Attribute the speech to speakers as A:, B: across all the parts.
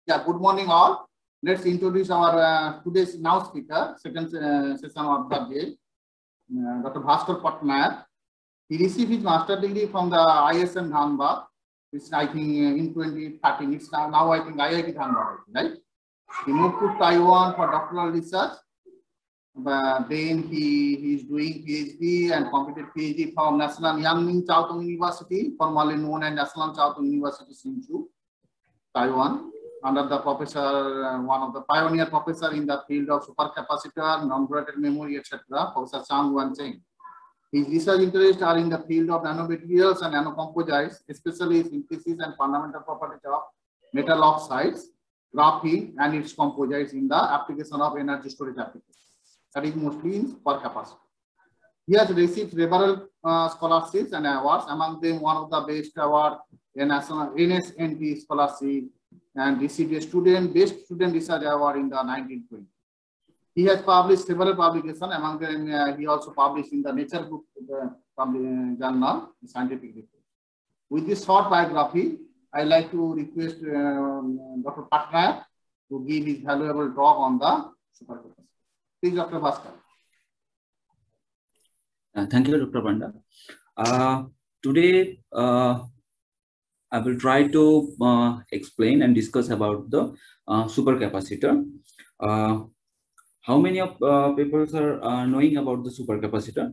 A: Yeah, good morning all. Let's introduce our today's now speaker, second session of the day, Dr. Bhaskar Patnaik. He received his master degree from the ISM Dhanbad, which I think in 2013. It's now I think IIT Dhanbad, right? He moved to Taiwan for doctoral research. But then he is doing PhD and completed PhD from National Yang-Ming Chiao Tung University, formerly known as National Chiao Tung University, Hsinchu, Taiwan, under the professor, one of the pioneer professor in the field of supercapacitor, non-volatile memory, etc., Professor Chang Wan-Cheng. His research interests are in the field of nanomaterials and nanocomposites, especially synthesis and fundamental properties of metal oxides, graphene, and its composites in the application of energy storage applications. That is mostly in supercapacitor. He has received several scholarships and awards, among them one of the best award, a national NSNT scholarship, and received a best student research award in the 1920. He has published several publications, among them he also published in the Nature Book journal, Scientific Report. With this short biography, I like to request Dr. Patnaik to give his valuable talk on the supercapacitor. Please, Dr. Bhaskar.
B: Thank you, Dr. Panda. Today, I will try to explain and discuss about the supercapacitor. How many of people are knowing about the supercapacitor?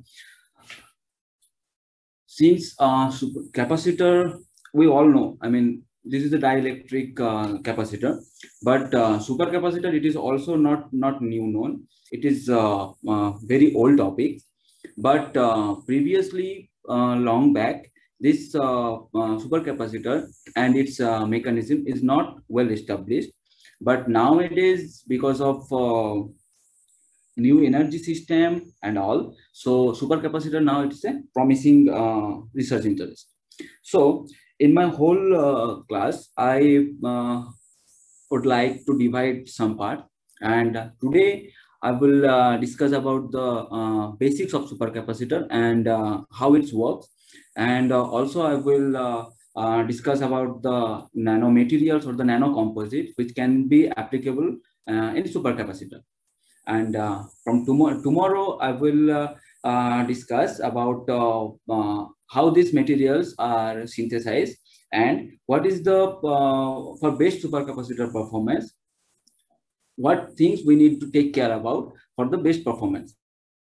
B: Since capacitor, we all know, I mean, this is a dielectric capacitor, but supercapacitor, it is also not new known. It is very old topic, but previously, long back, this supercapacitor and its mechanism is not well established. But nowadays, because of new energy system and all, so supercapacitor now it's a promising research interest. So in my whole class, I would like to divide some part, and today I will discuss about the basics of supercapacitor and how it works, and also I will discuss about the nanomaterials or the nanocomposites which can be applicable in supercapacitor. And from tomorrow I will discuss about how these materials are synthesized and what is the for best supercapacitor performance, what things we need to take care about for the best performance.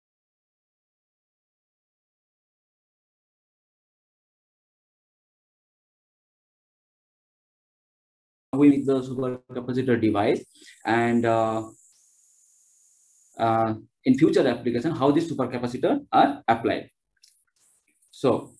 B: We make the supercapacitor device, and in future application, how these supercapacitor are applied. So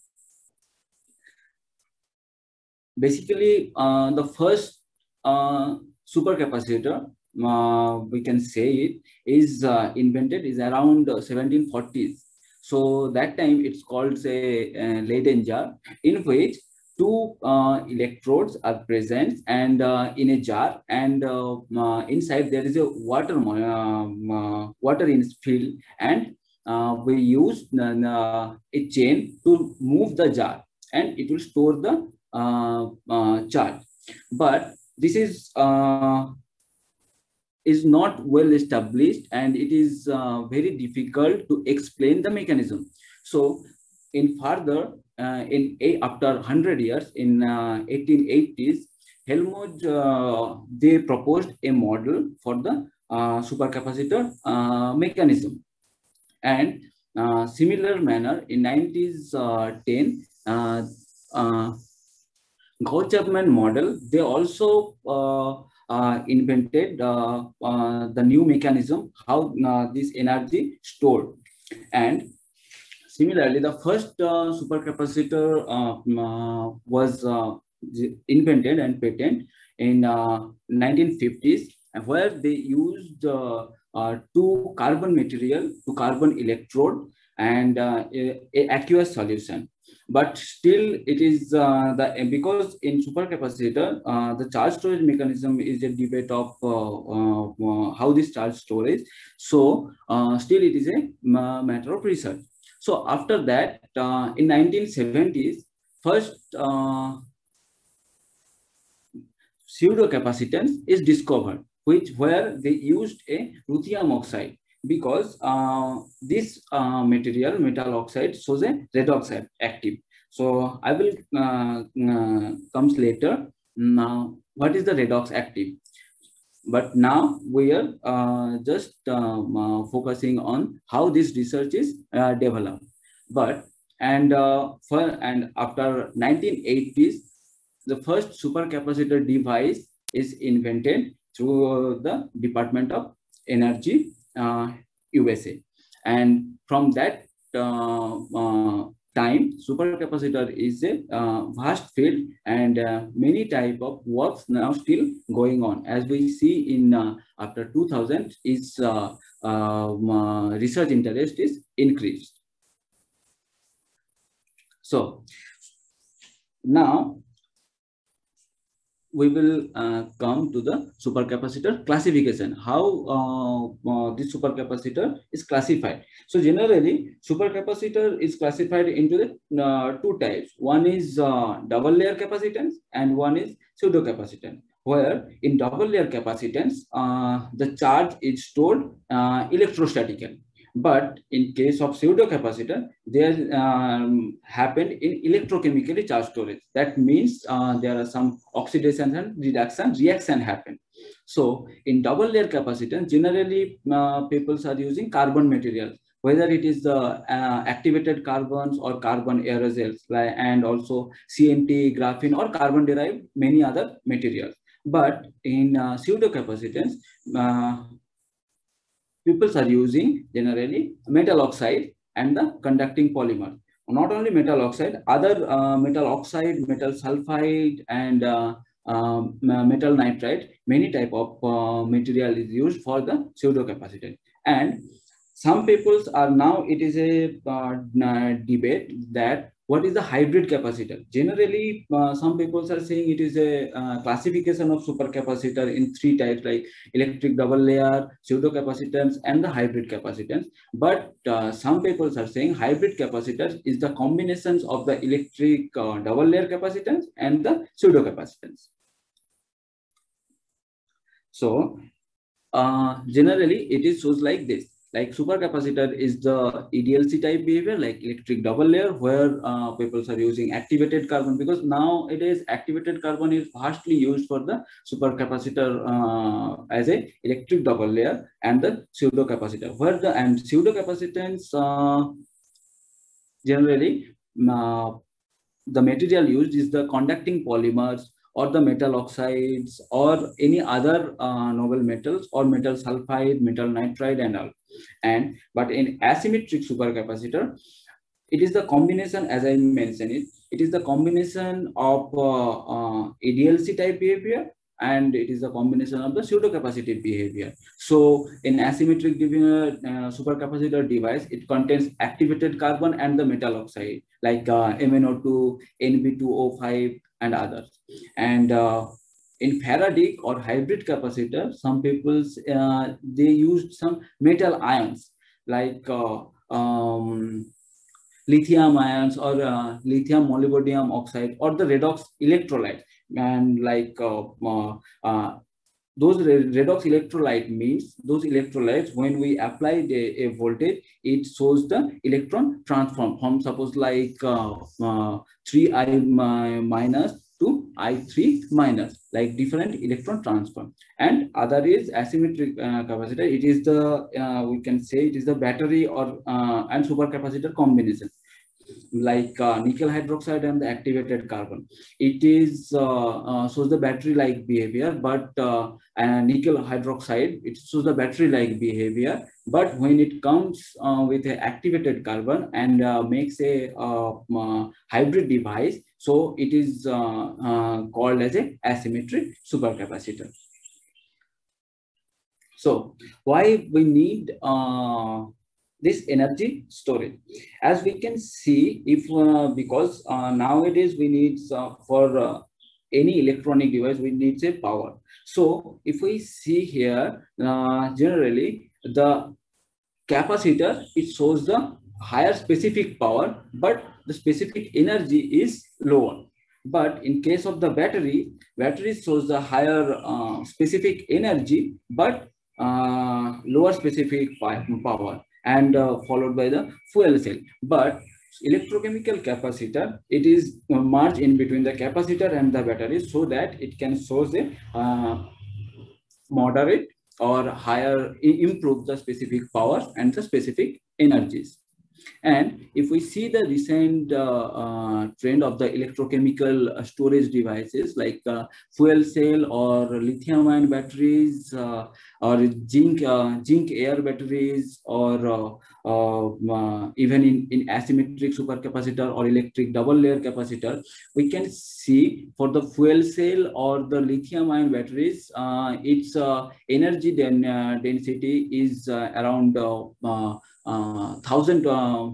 B: basically, the first supercapacitor, we can say it, is invented is around 1740s. So that time it's called say Leyden jar, in which two electrodes are present and in a jar, and inside there is a water in filled, and we use a chain to move the jar, and it will store the charge. But this is not well established, and it is very difficult to explain the mechanism. So in further, after 100 years, in 1880s, Helmholtz they proposed a model for the supercapacitor mechanism, and similar manner in 1910 Gauss-Chapman model, they also invented the new mechanism how this energy stored. And similarly, the first supercapacitor was invented and patented in 1950s, where they used two carbon material to carbon electrode and a aqueous solution. But still, it is because in supercapacitor, the charge storage mechanism is a debate of how this charge storage. So still, it is a matter of research. So after that, in 1970s, first pseudo capacitance is discovered, where they used a ruthenium oxide, because this metal oxide shows a redox active. So I will comes later. Now, what is the redox active? But now we are just focusing on how this research is developed. But and after 1980s, the first supercapacitor device is invented through the Department of Energy, USA, and from that time, supercapacitor is a vast field, and many type of works now still going on. As we see in after 2000, is research interest is increased. So now we will come to the supercapacitor classification, how this supercapacitor is classified. So generally, supercapacitor is classified into the two types. One is double layer capacitance and one is pseudo capacitance, where in double layer capacitance, the charge is stored electrostatically. But in case of pseudo capacitor, there happened in electrochemically charged storage. That means there are some oxidation and reaction happen. So in double layer capacitance, generally people are using carbon materials, whether it is the activated carbons or carbon aerosols, and also CNT, graphene, or carbon derived many other materials. But in pseudo capacitance, people are using generally metal oxide and the conducting polymer. Not only metal oxide, other metal oxide, metal sulfide, and metal nitride, many type of material is used for the pseudo capacitor. And some peoples are now, it is a debate that what is the hybrid capacitor. Generally, some people are saying it is a classification of supercapacitor in three types, like electric double layer, pseudo capacitance, and the hybrid capacitance. But some people are saying hybrid capacitor is the combinations of the electric double layer capacitance and the pseudo capacitance. So generally, it is shows like this. Like supercapacitor is the EDLC type behavior, like electric double layer, where people are using activated carbon, because nowadays activated carbon is vastly used for the supercapacitor as a electric double layer, and the pseudo capacitor, where the pseudo capacitance generally the material used is the conducting polymers or the metal oxides or any other noble metals or metal sulfide, metal nitride, and all. But in asymmetric supercapacitor, it is the combination, as I mentioned it is the combination of ADLC type behavior, and it is a combination of the pseudo-capacitive behavior. So in asymmetric supercapacitor device, it contains activated carbon and the metal oxide, like MnO2, Nb2O5, and others. And in Faradic or hybrid capacitor, some people they used some metal ions like lithium ions or lithium molybdenum oxide or the redox electrolyte. And like those redox electrolyte means those electrolytes, when we apply a voltage, it shows the electron transform from suppose like 3I minus to I3 minus, like different electron transfer. And other is asymmetric capacitor. It is the we can say it is the battery or and supercapacitor combination, like nickel hydroxide and the activated carbon. It is shows the battery like behavior, but nickel hydroxide, it shows the battery like behavior, but when it comes with an activated carbon and makes a hybrid device, so it is called as a asymmetric supercapacitor. So why we need this energy storage? As we can see, if because nowadays we need for any electronic device, we need a power. So if we see here, generally the capacitor, it shows the higher specific power, but the specific energy is lower. But in case of the battery shows the higher specific energy, but lower specific power, and followed by the fuel cell. But electrochemical capacitor, it is merged in between the capacitor and the battery, so that it can show the moderate or higher, improve the specific powers and the specific energies. And if we see the recent trend of the electrochemical storage devices like fuel cell or lithium-ion batteries or zinc air batteries, or even in asymmetric supercapacitor or electric double layer capacitor, we can see for the fuel cell or the lithium-ion batteries, its energy density is around 1000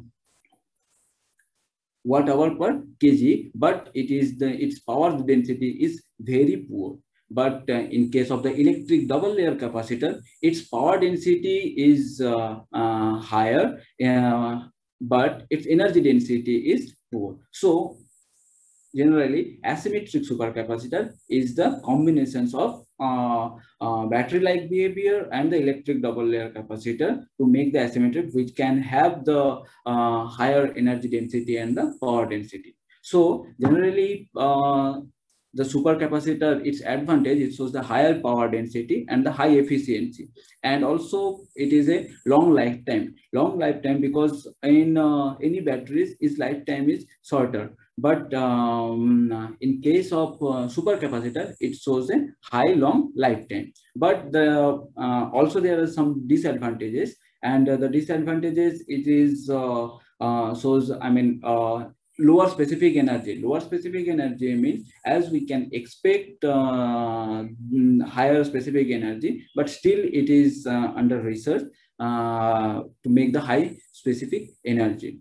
B: watt-hour per kg, but its power density is very poor. But in case of the electric double layer capacitor, its power density is higher, but its energy density is poor. So generally, asymmetric supercapacitor is the combinations of battery-like behavior and the electric double layer capacitor to make the asymmetric, which can have the higher energy density and the power density. So generally, the supercapacitor, its advantage, it shows the higher power density and the high efficiency, and also it is a long lifetime because in any batteries, its lifetime is shorter. But in case of supercapacitor, it shows a high long lifetime. But also there are some disadvantages, and the disadvantages, it is shows, lower specific energy. Lower specific energy means, as we can expect higher specific energy, but still it is under research to make the high specific energy.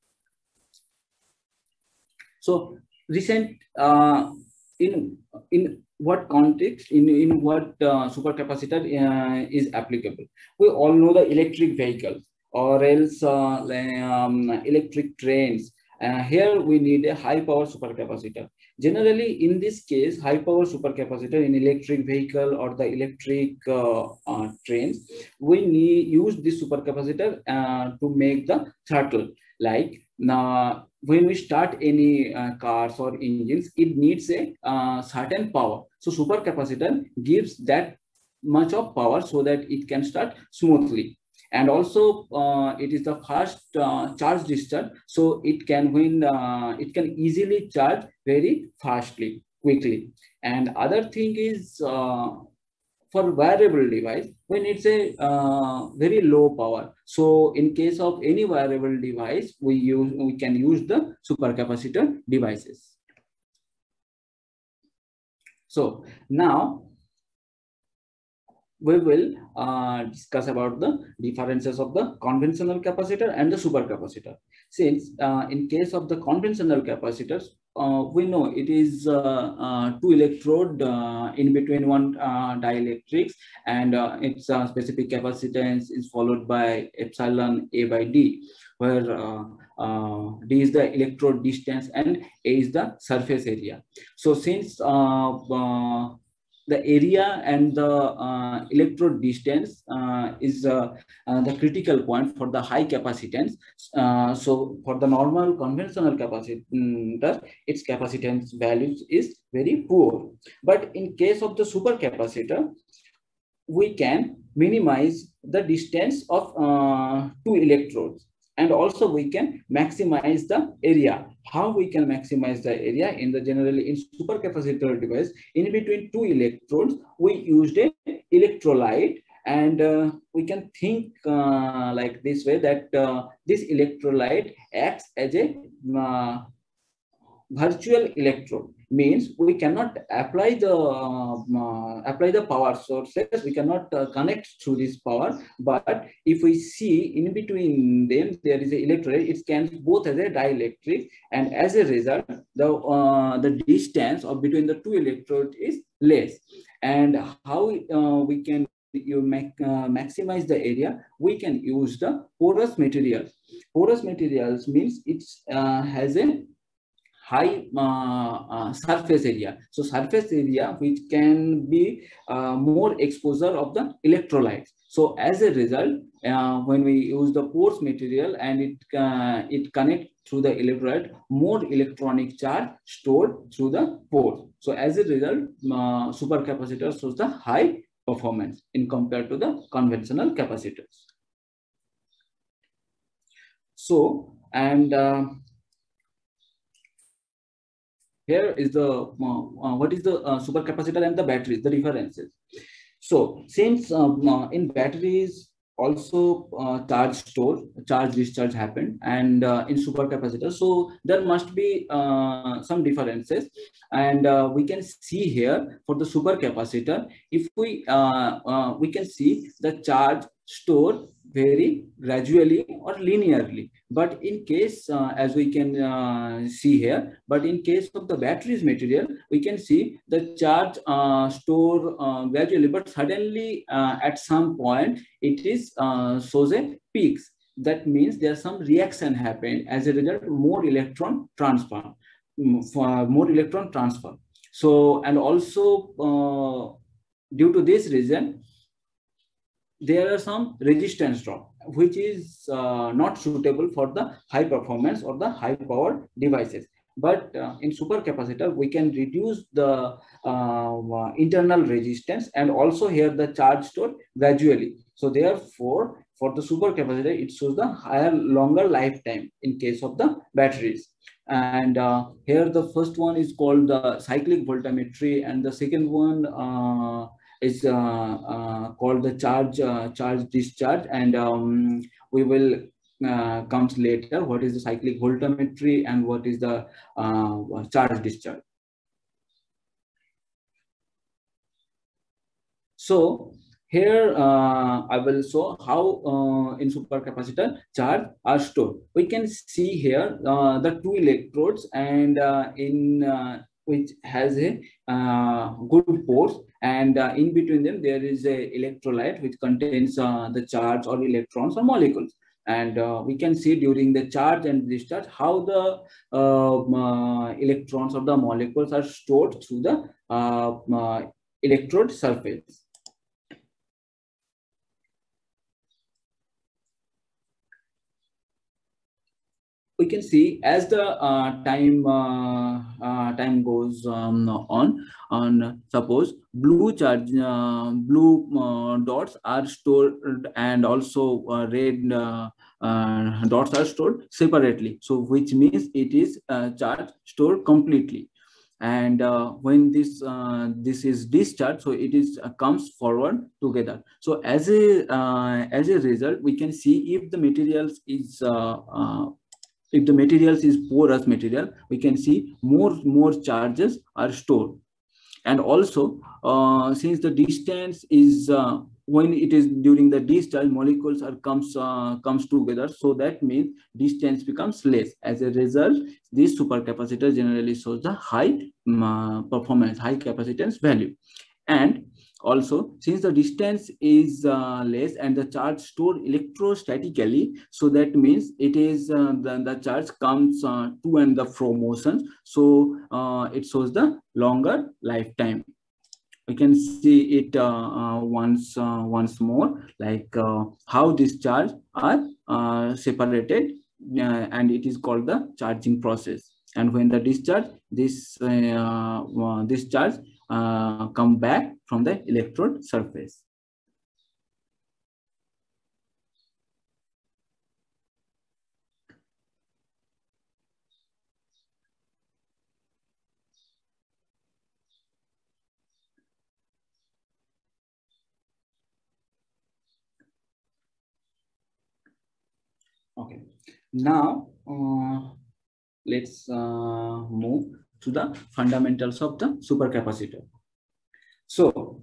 B: So recent, in what context, in what supercapacitor is applicable? We all know the electric vehicles, or else electric trains. Here we need a high power supercapacitor. Generally, in this case, high power supercapacitor in electric vehicle or the electric trains, we use this supercapacitor to make the throttle. Like now, when we start any cars or engines, it needs a certain power. So supercapacitor gives that much of power so that it can start smoothly. And also it is the fast charge discharge, so it can easily charge very fastly, quickly. And other thing is, for wearable device, when it's a very low power, so in case of any wearable device, we can use the supercapacitor devices. So now we will discuss about the differences of the conventional capacitor and the supercapacitor. Since in case of the conventional capacitors, we know it is two electrode in between one dielectrics, and its specific capacitance is followed by epsilon A by D, where D is the electrode distance and A is the surface area. So since the area and the electrode distance is the critical point for the high capacitance. So for the normal conventional capacitor, its capacitance values is very poor. But in case of the supercapacitor, we can minimize the distance of two electrodes, and also we can maximize the area. How we can maximize the area? In the generally in supercapacitor device, in between two electrodes, we used a electrolyte, and we can think like this way, that this electrolyte acts as a virtual electrode. Means we cannot apply the power sources, we cannot connect through this power, but if we see in between them there is an electrolyte, it scans both as a dielectric, and as a result the distance of between the two electrodes is less. And how we can maximize the area? We can use the porous materials. Porous materials means it has a high surface area. So surface area which can be more exposure of the electrolytes. So as a result, when we use the porous material and it connects through the electrolyte, more electronic charge stored through the pores. So as a result, supercapacitor shows the high performance in compared to the conventional capacitors. So, and here is the what is the supercapacitor and the batteries, the differences. So since in batteries also charge discharge happen, and in supercapacitor, so there must be some differences, and we can see here for the supercapacitor, if we can see the charge stored very gradually or linearly. But in case, as we can see here, but in case of the batteries material, we can see the charge store gradually, but suddenly at some point it is shows a peaks. That means there's some reaction happen. As a result, more electron transfer. So, and also due to this reason, there are some resistance drop, which is not suitable for the high performance or the high power devices. But in supercapacitor, we can reduce the internal resistance, and also here the charge stored gradually. So therefore, for the supercapacitor, it shows the higher, longer lifetime in case of the batteries. And here the first one is called the cyclic voltammetry, and the second one is called the charge discharge, and we will comes later what is the cyclic voltammetry and what is the charge discharge. So here I will show how in supercapacitor charge are stored. We can see here the two electrodes, and in which has a good pores, and in between them there is a electrolyte which contains the charge or electrons or molecules. And we can see during the charge and discharge how the electrons or the molecules are stored through the electrode surface. We can see as the time goes on, suppose blue charge, blue dots are stored, and also red dots are stored separately. So which means it is charge stored completely. And when this is discharged, so it is comes forward together. So as a result, we can see if the materials is porous material, we can see more charges are stored. And also since the distance is when it is during the discharge, molecules are comes together, so that means distance becomes less. As a result, this supercapacitor generally shows the high performance, high capacitance value. And also, since the distance is less and the charge stored electrostatically, so that means it is the charge comes to and the fro motion, so it shows the longer lifetime. We can see it once more, like how these charge are separated, and it is called the charging process. And when the discharge, this charge come back from the electrode surface. Okay, now let's move to the fundamentals of the supercapacitor. So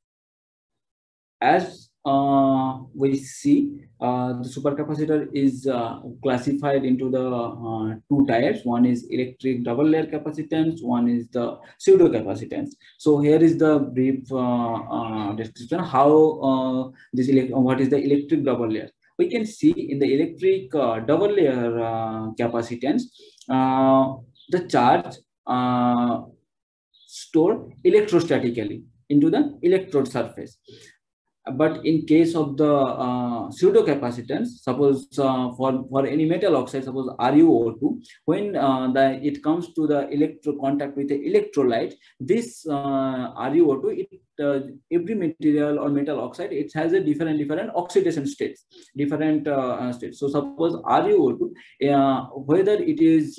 B: as we see, the supercapacitor is classified into the two types. One is electric double layer capacitance, one is the pseudo capacitance. So here is the brief description how what is the electric double layer. We can see in the electric double layer capacitance, the charge stored electrostatically into the electrode surface. But in case of the pseudo capacitance, suppose for any metal oxide, suppose RuO2, when it comes to the contact with the electrolyte, this RuO2, every material or metal oxide, it has a different oxidation states, different states. So suppose RuO2, whether it is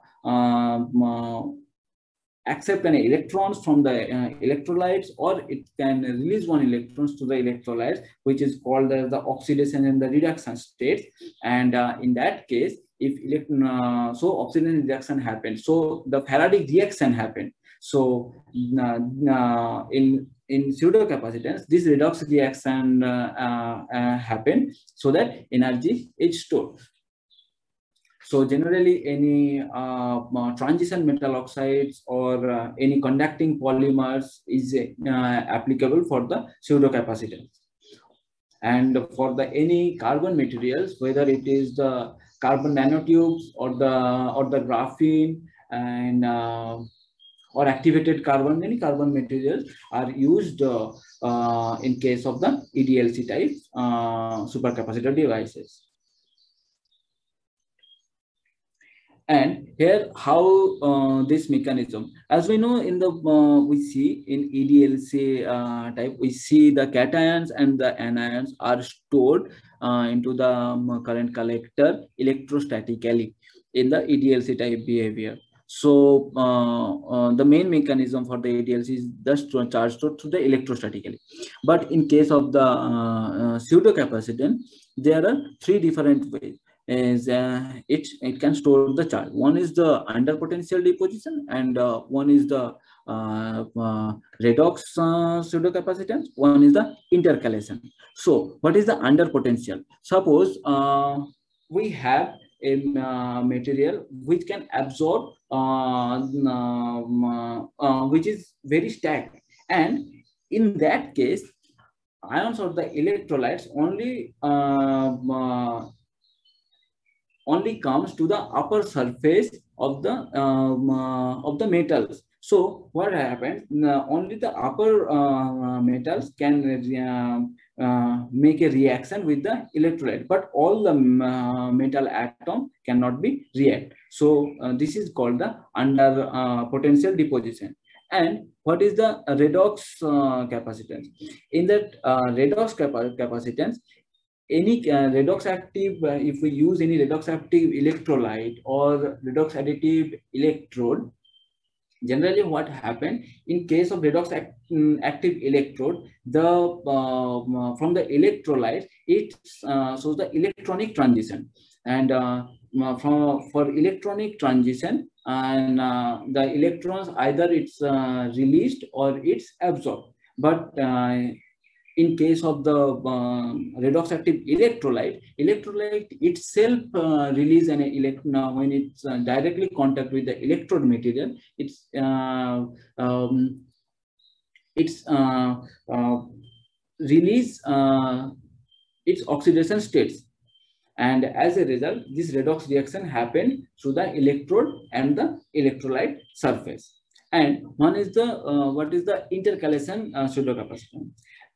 B: accept an electrons from the electrolytes, or it can release one electrons to the electrolytes, which is called as the oxidation and the reduction states. And in that case, if so oxidation and reduction happens, so the Faraday reaction happened. So in pseudo capacitance, this redox reaction happened, so that energy is stored. So generally, any transition metal oxides or any conducting polymers is applicable for the pseudo capacitance. And for the any carbon materials, whether it is the carbon nanotubes or the graphene and or activated carbon, many carbon materials are used in case of the EDLC type supercapacitor devices. And here, how this mechanism, as we know, in the we see in EDLC type, we see the cations and the anions are stored into the current collector electrostatically in the EDLC type behavior. So the main mechanism for the EDLC is just to charge stored to the electrostatically. But in case of the pseudo capacitance, there are three different ways. Is it can store the charge. One is the under potential deposition, and one is the redox pseudo capacitance. One is the intercalation. So what is the under potential? Suppose we have a material which can absorb, which is very stacked, and in that case, ions or the electrolytes only comes to the upper surface of the metals. So what happens? Only the upper metals can make a reaction with the electrolyte, but all the metal atom cannot be react. So this is called the under potential deposition. And what is the redox capacitance? In that redox capacitance, any redox active, if we use any redox active electrolyte or redox additive electrode, generally what happened in case of redox active electrode, the from the electrolyte, it shows the electronic transition, and for electronic transition, and the electrons either it's released or it's absorbed. But in case of the redox active electrolyte itself release an electron when it's directly contact with the electrode material. It's release its oxidation states, and as a result, this redox reaction happened through the electrode and the electrolyte surface. And one is the what is the intercalation pseudocapacitance.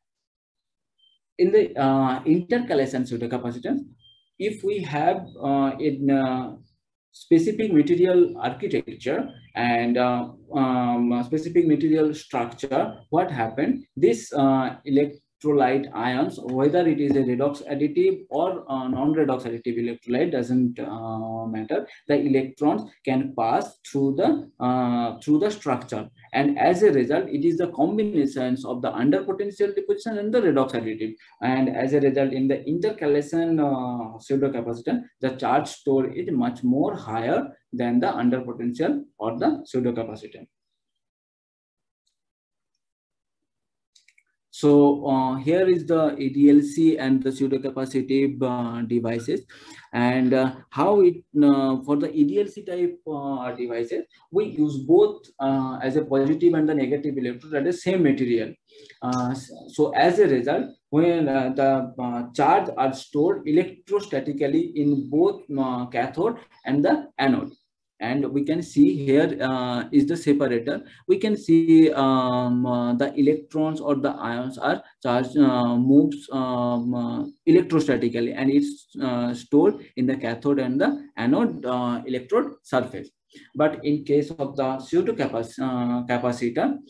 B: In the intercalation pseudocapacitance, if we have in specific material architecture and specific material structure, what happened? This electrolyte ions, whether it is a redox additive or non-redox additive electrolyte, doesn't matter. The electrons can pass through the structure, and as a result, it is the combinations of the under potential deposition and the redox additive, and as a result, in the intercalation pseudocapacitance, the charge stored is much more higher than the under potential or the pseudocapacitance. So here is the EDLC and the pseudocapacitive devices, and how it for the EDLC type devices, we use both as a positive and the negative electrode at the same material. So as a result, when the charge are stored electrostatically in both cathode and the anode. And we can see here is the separator. We can see the electrons or the ions are charged, moves electrostatically, and it's stored in the cathode and the anode electrode surface. But in case of the CO2 capacitor,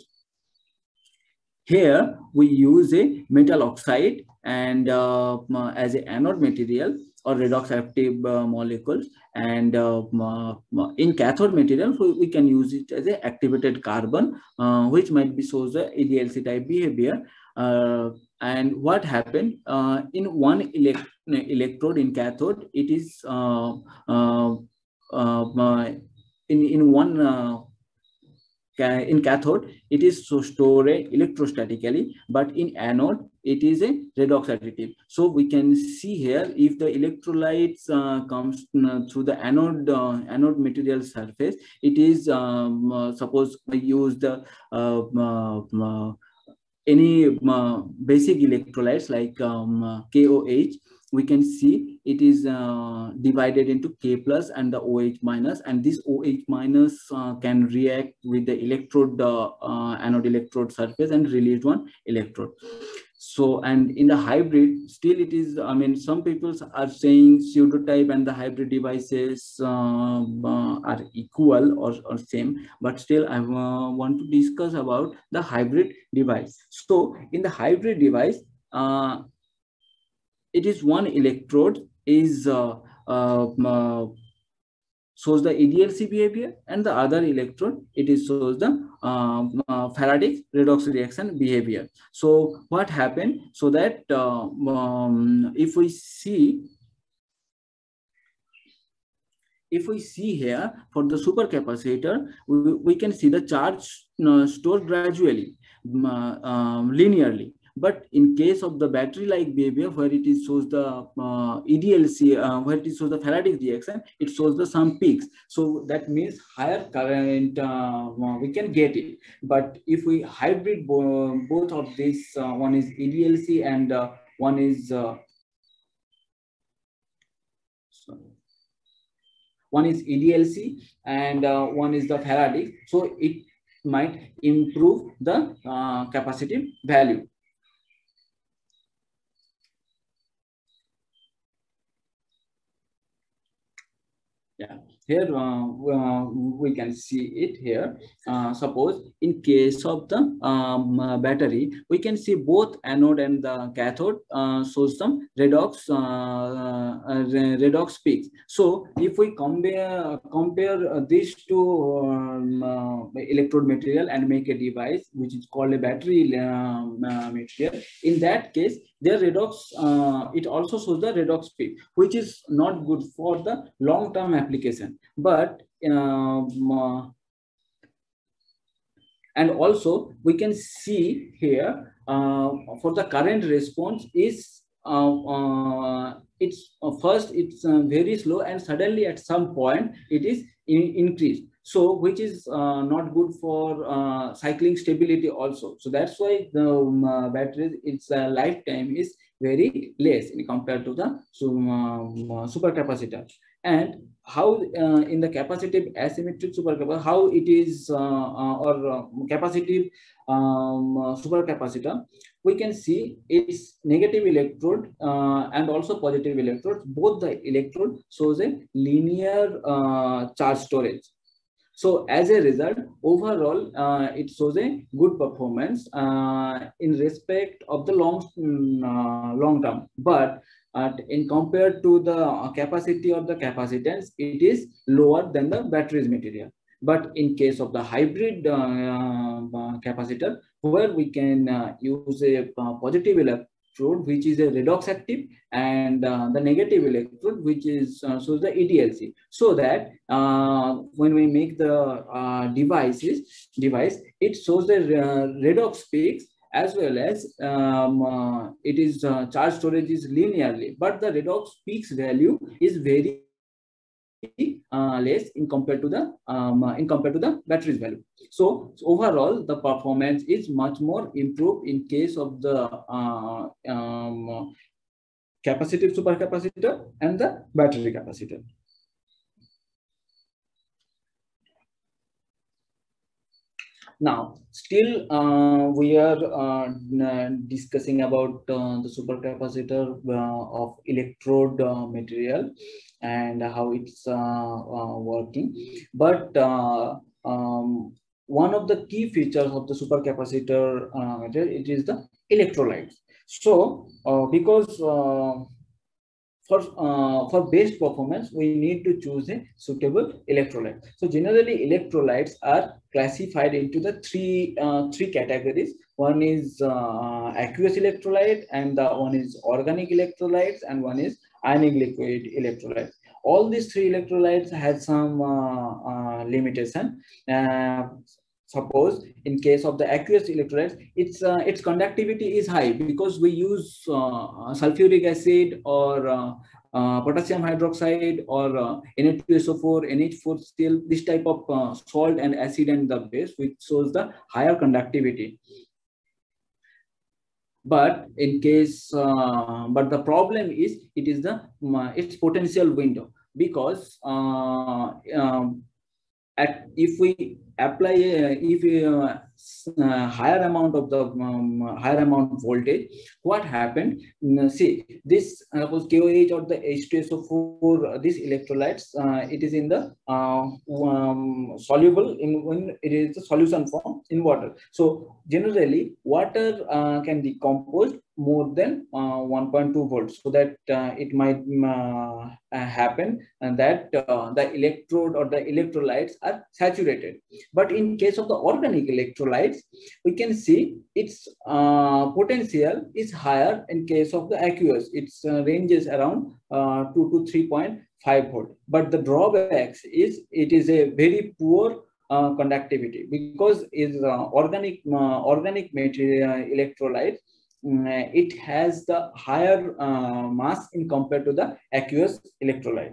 B: here we use a metal oxide and as an anode material or redox active molecules, and in cathode material we can use it as a activated carbon, which might be shows the EDLC type behavior. And what happened in one electrode in cathode, it is in one in cathode it is stored electrostatically, but in anode it is a redox additive. So we can see here, if the electrolytes comes through the anode material surface, it is suppose we use the any basic electrolytes like KOH. We can see it is divided into K plus and the OH minus, and this OH minus can react with the electrode anode electrode surface and release one electrode. So, and in the hybrid, still it is, I mean, some people are saying pseudo type and the hybrid devices are equal or same, but still I want to discuss about the hybrid device. So in the hybrid device, it is one electrode is shows the EDLC behavior, and the other electrode it is shows the Faraday's redox reaction behavior. So what happened? So that if we see here for the supercapacitor, we can see the charge stored gradually, linearly. But in case of the battery-like behavior, where it is shows the EDLC, where it shows the Faraday's reaction, it shows the some peaks. So that means higher current we can get it. But if we hybrid both of these, one is EDLC and one is one is EDLC and one is the Faraday, so it might improve the capacitive value. Yeah, here we can see it here. Suppose in case of the battery, we can see both anode and the cathode shows some redox redox peaks. So if we compare these two electrode material and make a device which is called a battery material, in that case their redox it also shows the redox peak, which is not good for the long-term application. But and also we can see here for the current response is it's first it's very slow, and suddenly at some point it is increased. So which is not good for cycling stability also. So that's why the batteries, its lifetime is very less in compared to the supercapacitor. And how in the capacitive asymmetric supercapacitor, how it is or capacitive supercapacitor, we can see its negative electrode and also positive electrodes. Both the electrode shows a linear charge storage. So as a result, overall, it shows a good performance in respect of the long term. But in compared to the capacity of the capacitance, it is lower than the batteries material. But in case of the hybrid capacitor, where we can use a positive electrode, which is a redox active, and the negative electrode, which is shows the EDLC, so that when we make the device, it shows the redox peaks, as well as it is charge storage is linearly, but the redox peaks value is very less in compared to the batteries value. So overall, the performance is much more improved in case of the capacitive supercapacitor and the battery capacitor. Now, still we are discussing about the supercapacitor of electrode material and how it's working. But one of the key features of the supercapacitor material, it is the electrolytes. So, because for best performance, we need to choose a suitable electrolyte. So generally, electrolytes are classified into the three categories. One is aqueous electrolyte, and the one is organic electrolytes, and one is ionic liquid electrolytes. All these three electrolytes have some limitation. Suppose in case of the aqueous electrolytes, its conductivity is high because we use sulfuric acid or potassium hydroxide or Na2SO4, NH4Cl, this type of salt and acid and the base, which shows the higher conductivity. But in case, but the problem is it is the its potential window, because if we apply higher amount of the higher amount voltage, what happened? See, this suppose KOH or the H2SO4, these electrolytes, it is in the soluble in when it is the solution form in water. So generally, water can decompose more than 1.2 volts, so that it might happen and that the electrode or the electrolytes are saturated. But in case of the organic electrolytes, we can see its potential is higher. In case of the aqueous, its ranges around 2 to 3.5 volt. But the drawbacks is it is a very poor conductivity, because is organic material electrolyte, it has the higher mass in compared to the aqueous electrolyte.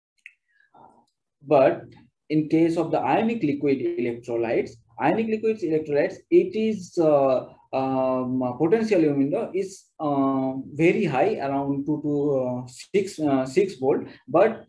B: But in case of the ionic liquid electrolytes, it is potential window is very high, around 2 to 6 volt, but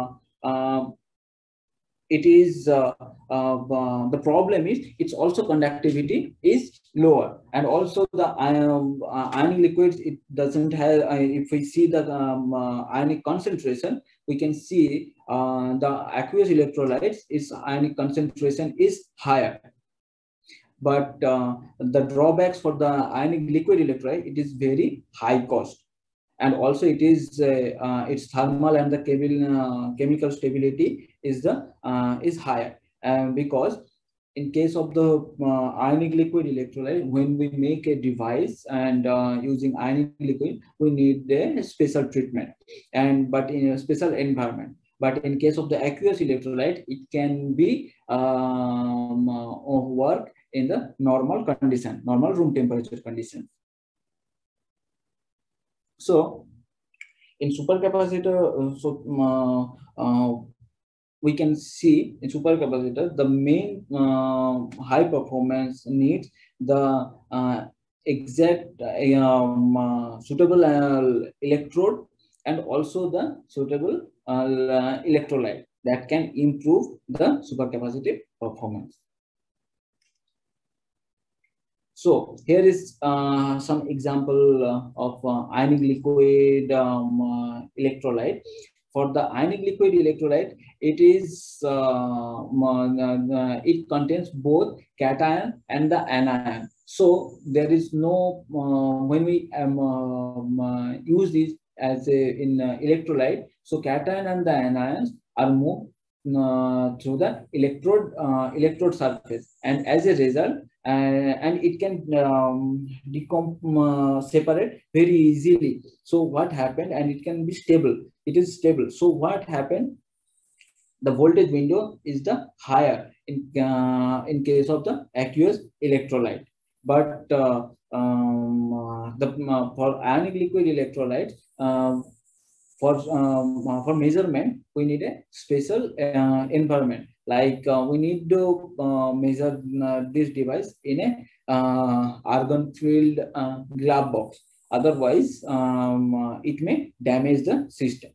B: it is the problem is its also conductivity is lower, and also the ionic liquids, it doesn't have if we see the ionic concentration, we can see the aqueous electrolytes, its ionic concentration is higher. But the drawbacks for the ionic liquid electrolyte, it is very high cost, and also it is its thermal and the chemical stability is higher, because in case of the ionic liquid electrolyte, when we make a device and using ionic liquid, we need a special treatment, but in a special environment. But in case of the aqueous electrolyte, it can be work in the normal condition, normal room temperature condition. So in supercapacitor, we can see in supercapacitor, the main high performance needs the exact suitable electrode, and also the suitable electrolyte that can improve the supercapacitive performance. So here is some example of ionic liquid electrolyte. For the ionic liquid electrolyte, it is it contains both cation and the anion. So there is no when we use this as in electrolyte, so cation and the anions are moved through the electrode surface, and as a result, and it can separate very easily. So what happened, and it can be stable, it is stable. So what happened, the voltage window is the higher in case of the aqueous electrolyte. But for ionic liquid electrolytes, for measurement, we need a special environment. Like we need to measure this device in a argon-filled glove box. Otherwise, it may damage the system.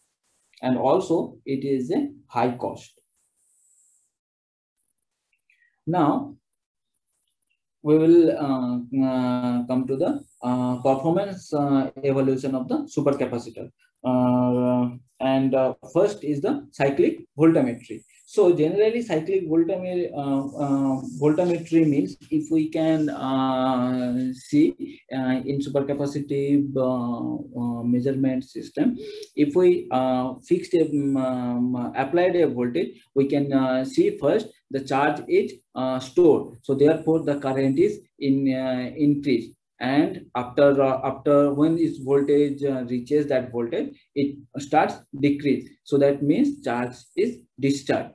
B: And also, it is a high cost. Now we will come to the performance evaluation of the supercapacitor. And first is the cyclic voltammetry. So generally cyclic voltammetry means if we can see in supercapacitive measurement system, if we fixed applied a voltage, we can see first the charge is stored. So therefore the current is increased. And after when its voltage reaches that voltage, it starts decrease. So that means charge is discharged.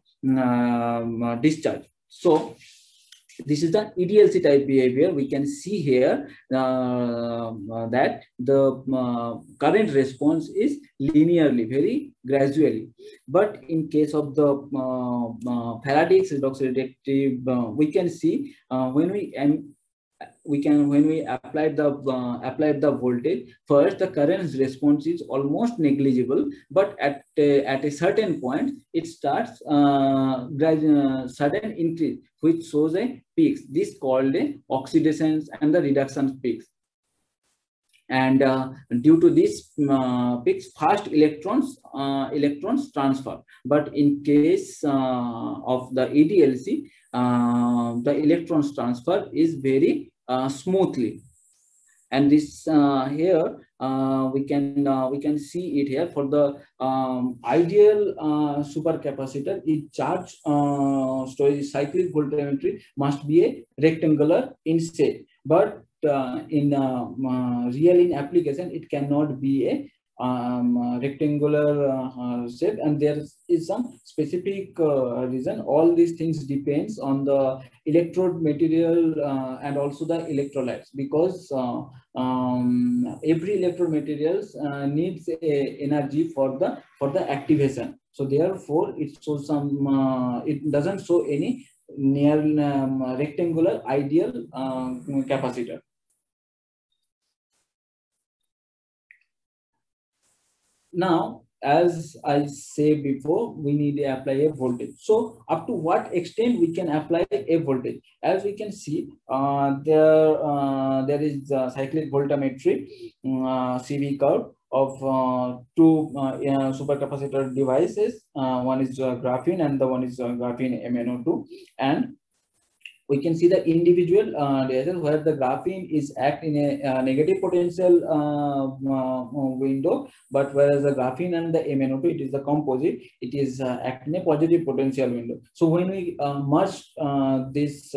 B: So this is the EDLC type behavior. We can see here that the current response is linearly, very gradually. But in case of the Faraday's redox reductive, we can see when we apply the voltage, first the current response is almost negligible, but at a certain point it starts sudden increase, which shows a peaks. This called a oxidation and the reduction peaks. And due to this peaks, fast electrons transfer. But in case of the EDLC, the electrons transfer is very smoothly. And this here we can see it here for the ideal supercapacitor. Its charge storage cyclic voltammetry must be a rectangular in shape, but in real in application it cannot be a rectangular shape, and there is some specific reason. All these things depends on the electrode material and also the electrolytes, because every electrode materials needs a energy for the activation. So therefore it shows some it doesn't show any near rectangular ideal capacitor. Now, as I say before, we need to apply a voltage. So up to what extent we can apply a voltage? As we can see, there is cyclic voltammetry CV curve of two supercapacitor devices. One is graphene and the one is graphene MnO2, and we can see the individual reaction where the graphene is act in a negative potential window, but whereas the graphene and the MnO2, it is the composite, it is act in a positive potential window. So when we merge this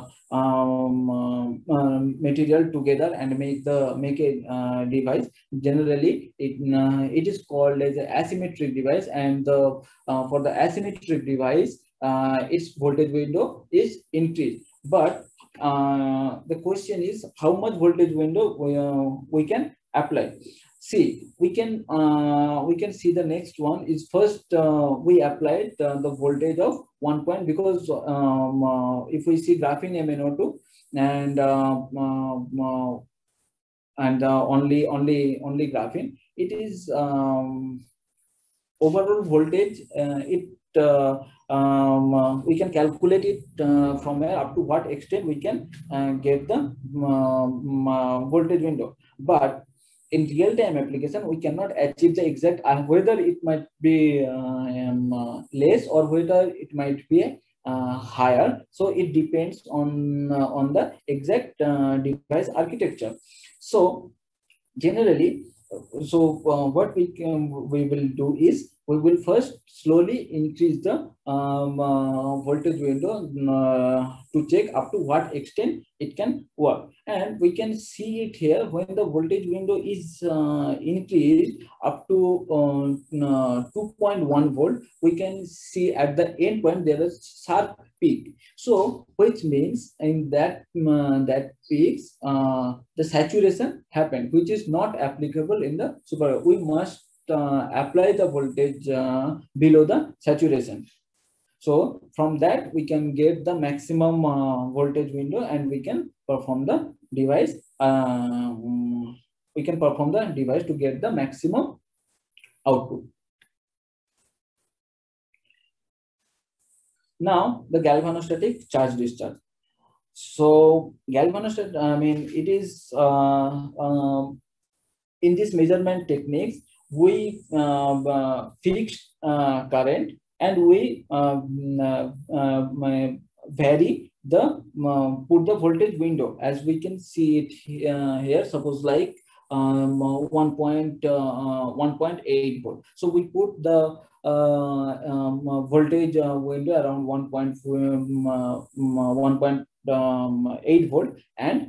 B: material together and make a device, generally it is called as an asymmetric device, and for the asymmetric device, its voltage window is increased. But the question is how much voltage window we can apply. See, we can see the next one is first we applied the voltage of 1 point, because if we see graphene MnO2 and only graphene, it is overall voltage we can calculate it from where up to what extent we can get the voltage window. But in real-time application, we cannot achieve the exact whether it might be less or whether it might be higher. So it depends on the exact device architecture. So generally, what we will do is we will first slowly increase the voltage window to check up to what extent it can work. And we can see it here when the voltage window is increased up to 2.1 volt. We can see at the end point there is sharp peak. So which means in that peaks the saturation happened, which is not applicable in the super. We must apply the voltage below the saturation. So from that we can get the maximum voltage window, and we can perform the device. We can perform the device to get the maximum output. Now the galvanostatic charge discharge. So galvanostatic, I mean, it is in this measurement techniques, we fix current and we vary the put the voltage window, as we can see it here. Suppose like 1.8 volt. So we put the voltage window around 1.8 volt, and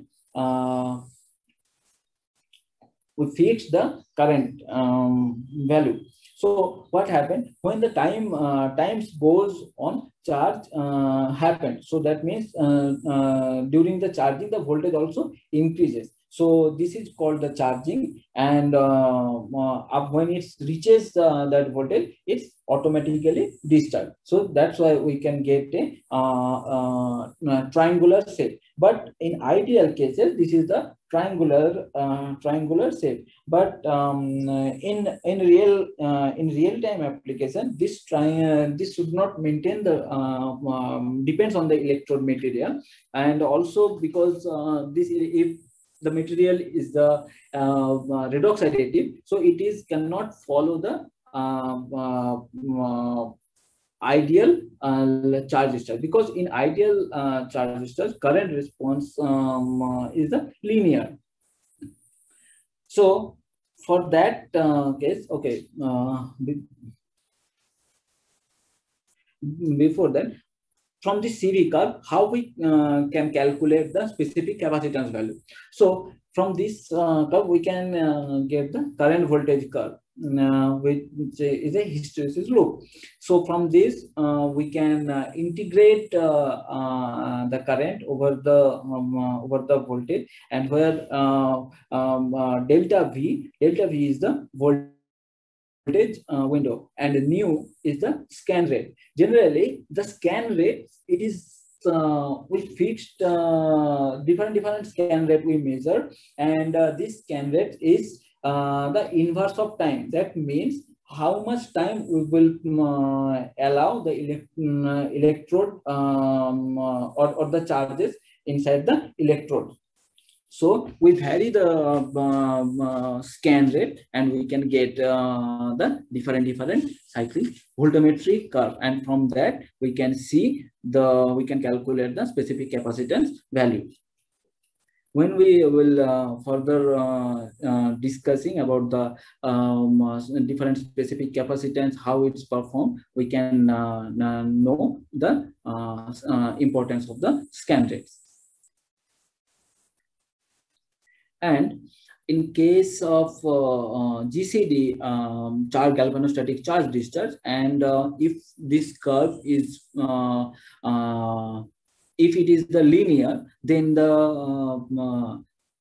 B: we fix the current value. So what happened when the times goes on, charge happened. So that means during the charging, the voltage also increases. So this is called the charging, and when it reaches that voltage, it's automatically discharged. So that's why we can get a triangular shape. But in ideal cases, this is the triangular shape. But in real time application, this should not maintain the depends on the electrode material, and also because this, if the material is the redox additive, so it is cannot follow the ideal charge discharge, because in ideal charge discharge, current response is the linear. So for that case, okay, before that, from the CV curve, how we can calculate the specific capacitance value. So from this curve, we can get the current voltage curve, which is a hysteresis loop. So from this, we can integrate the current over the voltage, and where delta V is the voltage window, and nu is the scan rate. Generally, the scan rate, it is we fixed different scan rate we measure, and this scan rate is the inverse of time. That means how much time we will allow the electrode or the charges inside the electrode. So we vary the scan rate, and we can get the different cyclic voltammetric curve, and from that we can calculate the specific capacitance value. When we will further discussing about the different specific capacitance, how it's performed, we can know the importance of the scan rates. And in case of GCD, charge galvanostatic charge discharge, and if this curve is if it is the linear, then the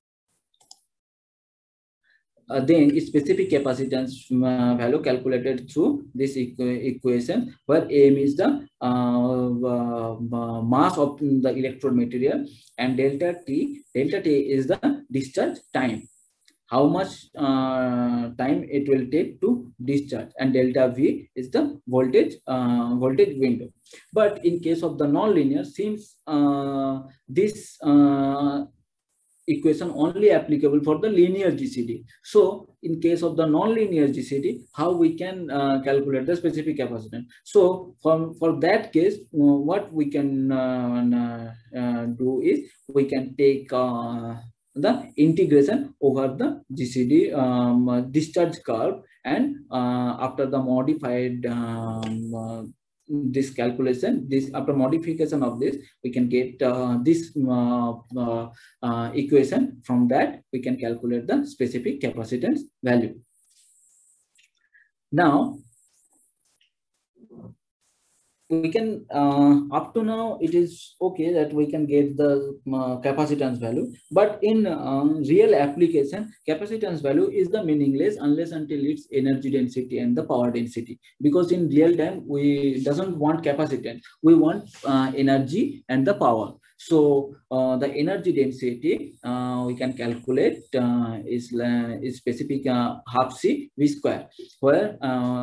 B: then specific capacitance value calculated through this equation, where M is the mass of the electrode material, and delta T is the discharge time, how much time it will take to discharge, and delta V is the voltage window. But in case of the nonlinear, since this equation only applicable for the linear GCD. So in case of the nonlinear GCD, how we can calculate the specific capacitance? So for that case, what we can do is we can take the integration over the GCD discharge curve, and after the modified this calculation, after modification of this, we can get this equation. From that, we can calculate the specific capacitance value. Now, we can up to now it is okay that we can get the capacitance value, but in real application, capacitance value is the meaningless unless until its energy density and the power density, because in real time we doesn't want capacitance, we want energy and the power. So the energy density we can calculate is specific half C V square, where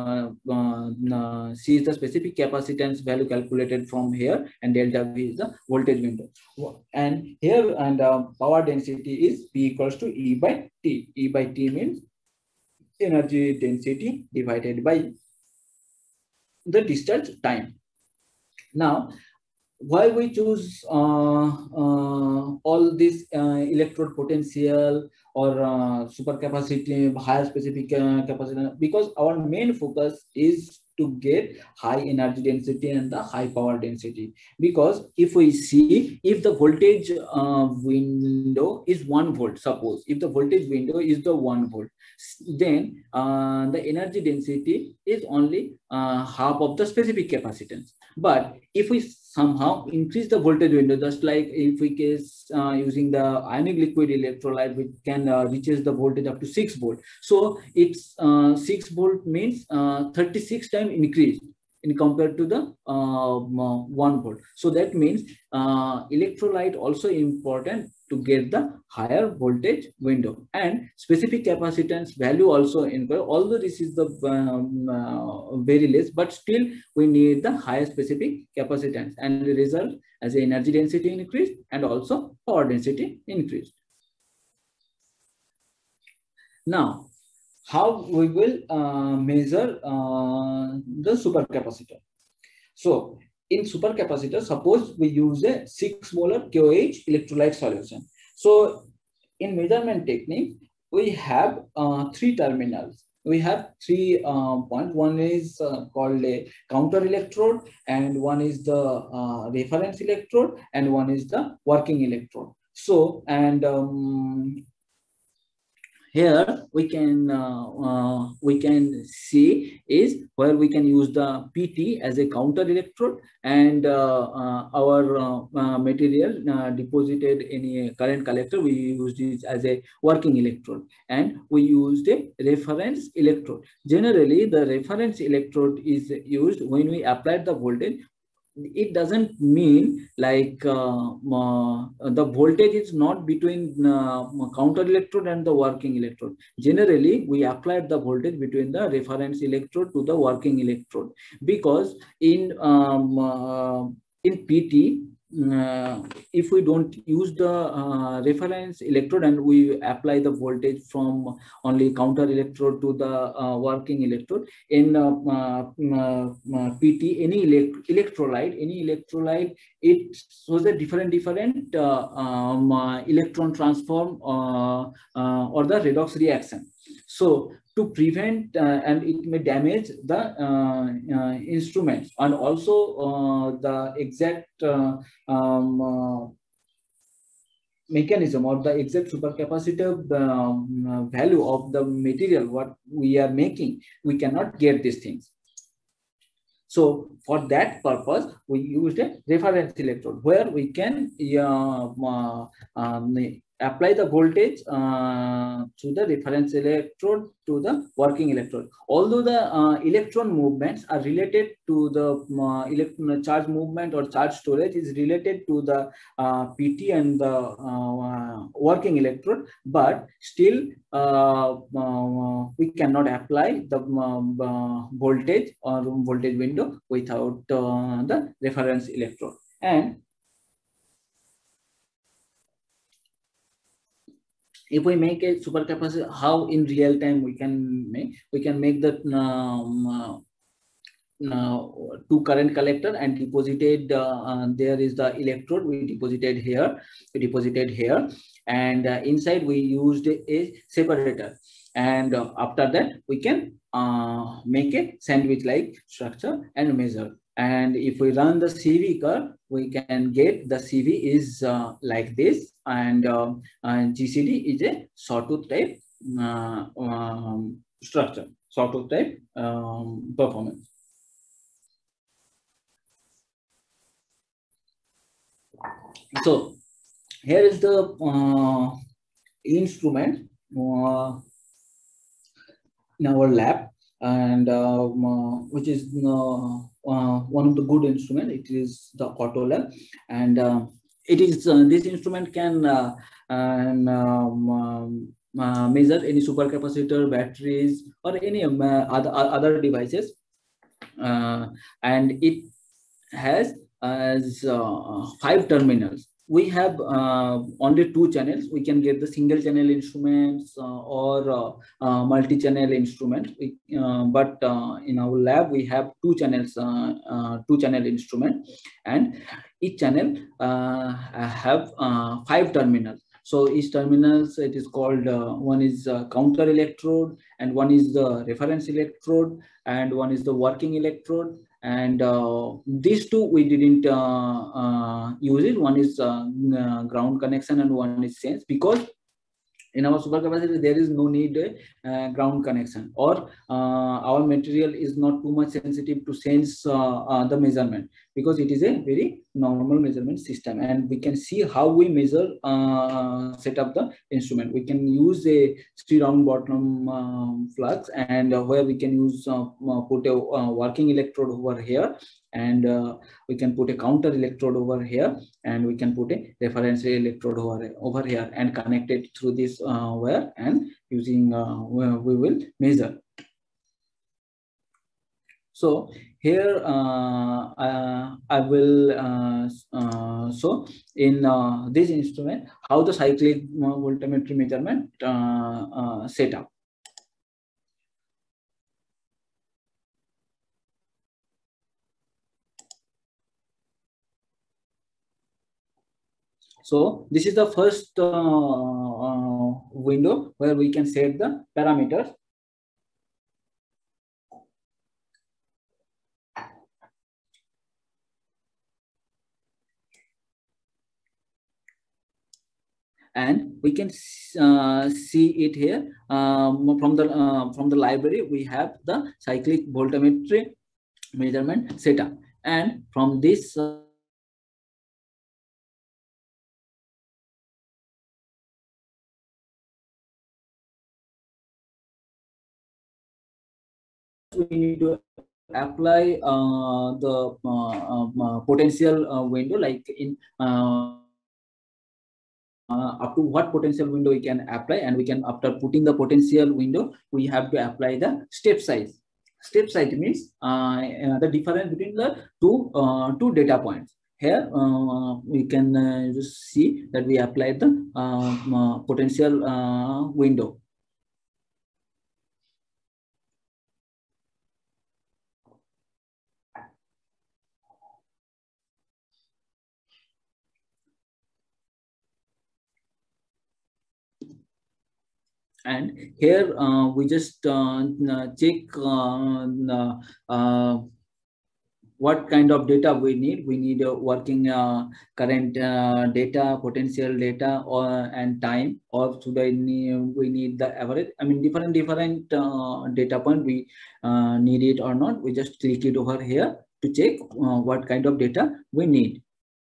B: C is the specific capacitance value calculated from here, and delta V is the voltage window. And here, and power density is P equals to E by T. E by T means energy density divided by the discharge time. Now, why we choose all this electrode potential or supercapacitive, higher specific capacitance? Because our main focus is to get high energy density and the high power density. Because if we see, if the voltage window is 1 volt, suppose if the voltage window is the 1 volt, then the energy density is only half of the specific capacitance. But if we somehow increase the voltage window, just like if we case using the ionic liquid electrolyte, which can reaches the voltage up to 6 volt. So it's 6 volt means 36 times increase in compared to the 1 volt. So that means electrolyte also important to get the higher voltage window, and specific capacitance value also involved. Although this is the very less, but still we need the higher specific capacitance, and the result as the energy density increased and also power density increased. Now, how we will measure the supercapacitor? So in supercapacitor, suppose we use a 6 molar KOH electrolyte solution. So in measurement technique, we have 3 terminals. We have 3 points. One is called a counter electrode, and one is the reference electrode, and one is the working electrode. So, and here we can see is where we can use the PT as a counter electrode, and our material deposited in a current collector, we used it as a working electrode, and we used a reference electrode. Generally, the reference electrode is used when we apply the voltage. It doesn't mean like the voltage is not between counter electrode and the working electrode. Generally, we applied the voltage between the reference electrode to the working electrode, because in PT, if we don't use the reference electrode and we apply the voltage from only counter electrode to the working electrode, in PT, any electrolyte, it shows a different electron transform or the redox reaction. So to prevent and it may damage the instruments, and also the exact mechanism or the exact supercapacitive value of the material what we are making, we cannot get these things. So for that purpose, we used a reference electrode where we can apply the voltage to the reference electrode to the working electrode. Although the electron movements are related to the electron charge movement or charge storage is related to the PT and the working electrode, but still we cannot apply the voltage or voltage window without the reference electrode. And if we make a supercapacitor, how in real time we can make the two current collector and deposited there is the electrode we deposited here, and inside we used a separator, and after that we can make a sandwich like structure and measure. And if we run the CV curve, we can get the CV is like this, and GCD is a sawtooth type structure, sawtooth type performance. So here is the instrument in our lab, and which is one of the good instrument. It is the Autolab, and it is this instrument can measure any supercapacitor, batteries, or any other devices, and it has as 5 terminals. We have only 2 channels. We can get the single channel instruments or multi-channel instruments. But in our lab we have 2 channels, 2 channel instrument, and each channel have 5 terminals. So each terminals, it is called one is counter electrode, and one is the reference electrode, and one is the working electrode. And these 2 we didn't use it. One is ground connection and one is sense, because in our supercapacitor there is no need ground connection, or our material is not too much sensitive to sense the measurement, because it is a very normal measurement system. And we can see how we measure, set up the instrument. We can use a 3 round bottom flux, and where we can use put a working electrode over here, and we can put a counter electrode over here, and we can put a reference electrode over here, and connect it through this wire, and using we will measure. So here I will show in this instrument how the cyclic voltammetry measurement set up. So this is the first window where we can set the parameters. And we can see it here from the library. We have the cyclic voltammetry measurement setup, and from this we need to apply the potential window, like in up to what potential window we can apply, and we can, after putting the potential window, we have to apply the step size. Step size means the difference between the two data points. Here we can just see that we applied the potential window. And here we just check what kind of data we need. We need working current data, potential data, or and time, or should we need the average. I mean, different data point we need it or not. We just click it over here to check what kind of data we need.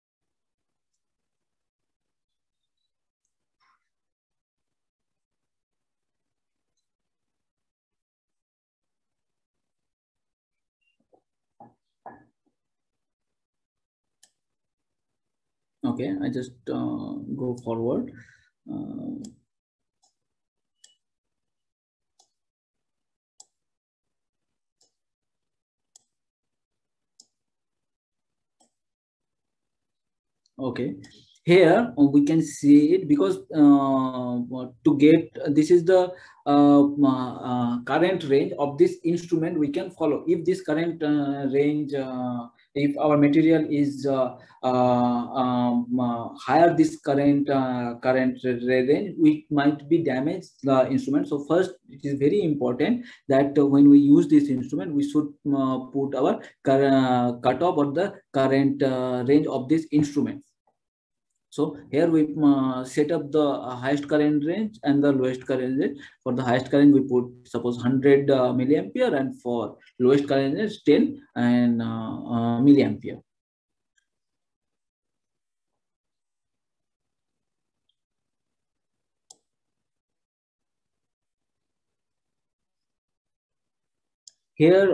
B: Okay, I just go forward. Okay, here we can see it, because to get this is the current range of this instrument we can follow. If this current range, if our material is higher this current range, we might be damaged the instrument. So first, it is very important that when we use this instrument, we should put our cutoff or the current range of this instrument. So here we set up the highest current range and the lowest current range. For the highest current, we put suppose 100 milliampere, and for lowest current range 10 and milliampere. Here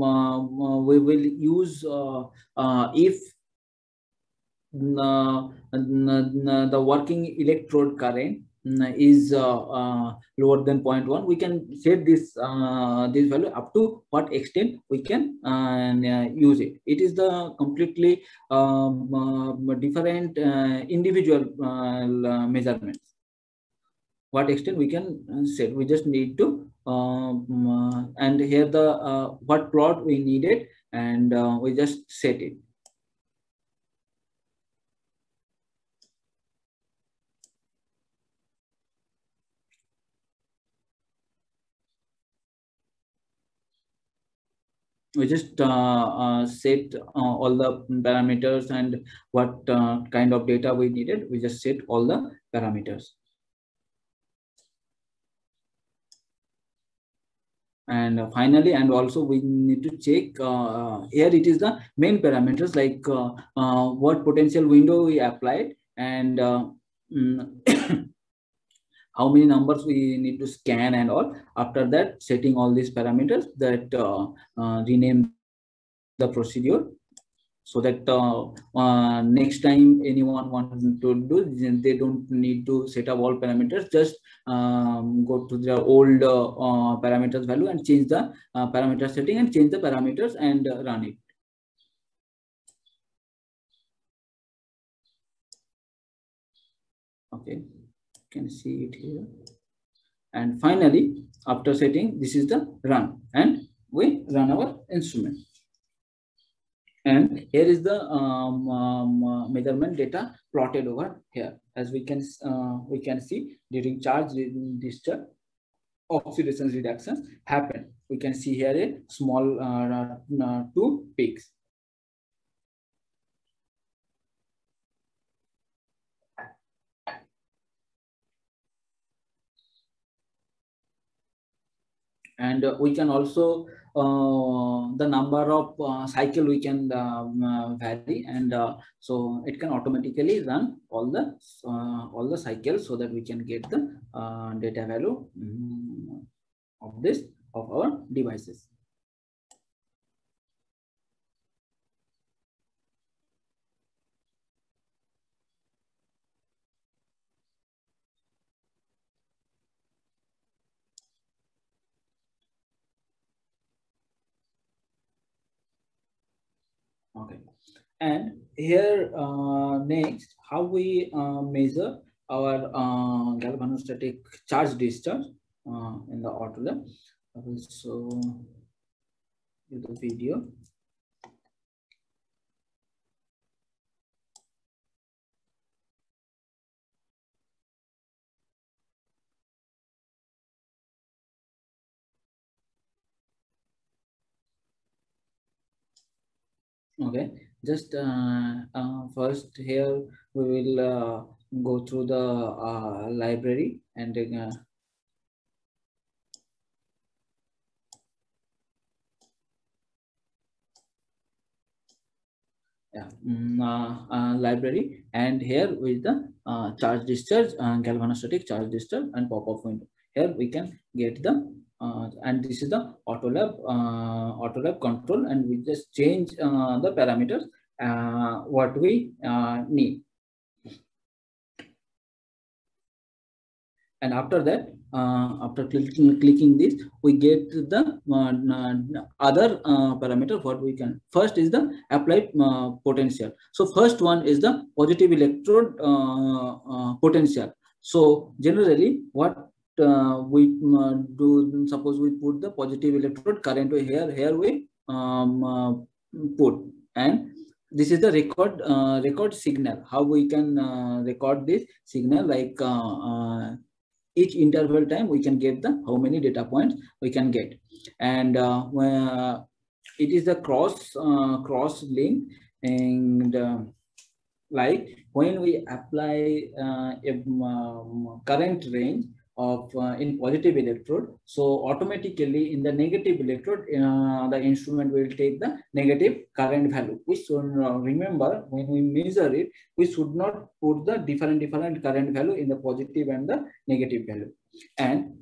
B: we will use if the working electrode current is lower than 0.1, we can set this this value up to what extent we can use it. It is the completely different individual measurements. What extent we can set, we just need to and here the what plot we needed, and we just set it. We just set all the parameters and what kind of data we needed. We just set all the parameters. And finally, and also we need to check here it is the main parameters, like what potential window we applied, and how many numbers we need to scan and all. After that, setting all these parameters that rename the procedure, so that next time anyone wants to do, they don't need to set up all parameters. Just go to the old parameters value and change the parameter setting and change the parameters and run it. Okay, you can see it here. And finally, after setting, this is the run, and we run our instrument. And here is the measurement data plotted over here. As we can see, during charge discharge, oxidation reductions happen. We can see here a small 2 peaks. And we can also the number of cycle we can vary, and so it can automatically run all the cycles, so that we can get the data value of our devices. Okay, and here next, how we measure our galvanostatic charge discharge in the autolab. I will show you the video. Okay, just first here we will go through the library, and library, and here with the charge discharge, galvanostatic charge discharge, and pop-up window. Here we can get the and this is the autolab control, and we just change the parameters what we need. And after that, after clicking this, we get the other parameter. What we can first is the applied potential. So first one is the positive electrode potential. So generally, what we do, suppose we put the positive electrode current here. Here we put, and this is the record signal. How we can record this signal, like each interval time we can get the how many data points we can get, and it is the cross link, and like when we apply a current range of in positive electrode, so automatically in the negative electrode the instrument will take the negative current value. We should remember, when we measure it, we should not put the different current value in the positive and the negative value. And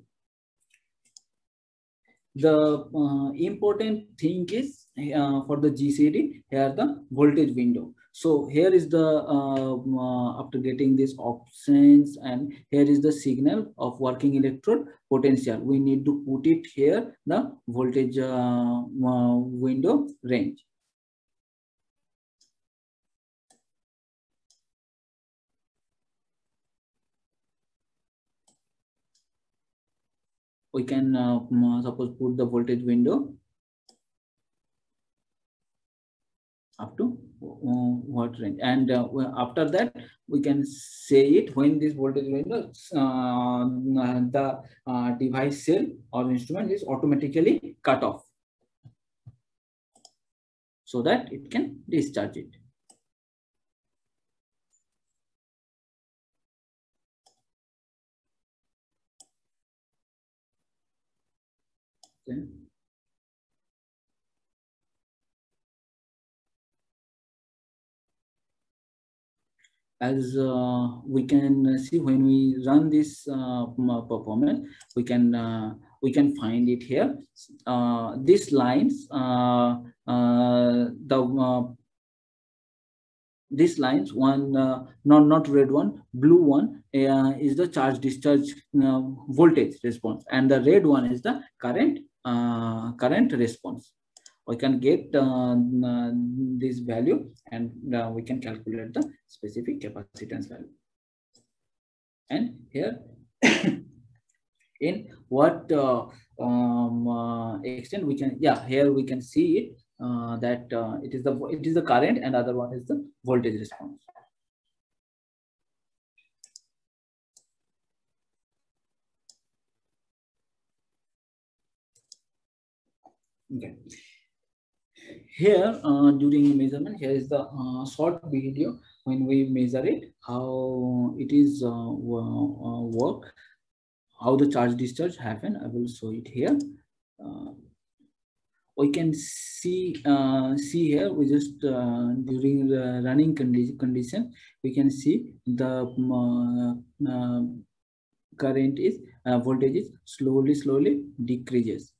B: the important thing is for the GCD, here the voltage window.
C: So here is the after getting these options, and here is the signal of working electrode potential. We need to put it here, the voltage window range. We can suppose put the voltage window up to what range, and after that we can say it when this voltage window the device cell or instrument is automatically cut off, so that it can discharge it. Okay. As we can see, when we run this performance, we can find it here. These lines, these lines, one not red one, blue one is the charge discharge voltage response, and the red one is the current response. We can get this value, and we can calculate the specific capacitance value. And here in what extent we can, here we can see it that it is the current, and other one is the voltage response. Okay. Here during measurement, here is the short video when we measure it, how it is work, how the charge discharge happen. I will show it here. We can see here, we just during the running condition, we can see the current is voltage is slowly decreases.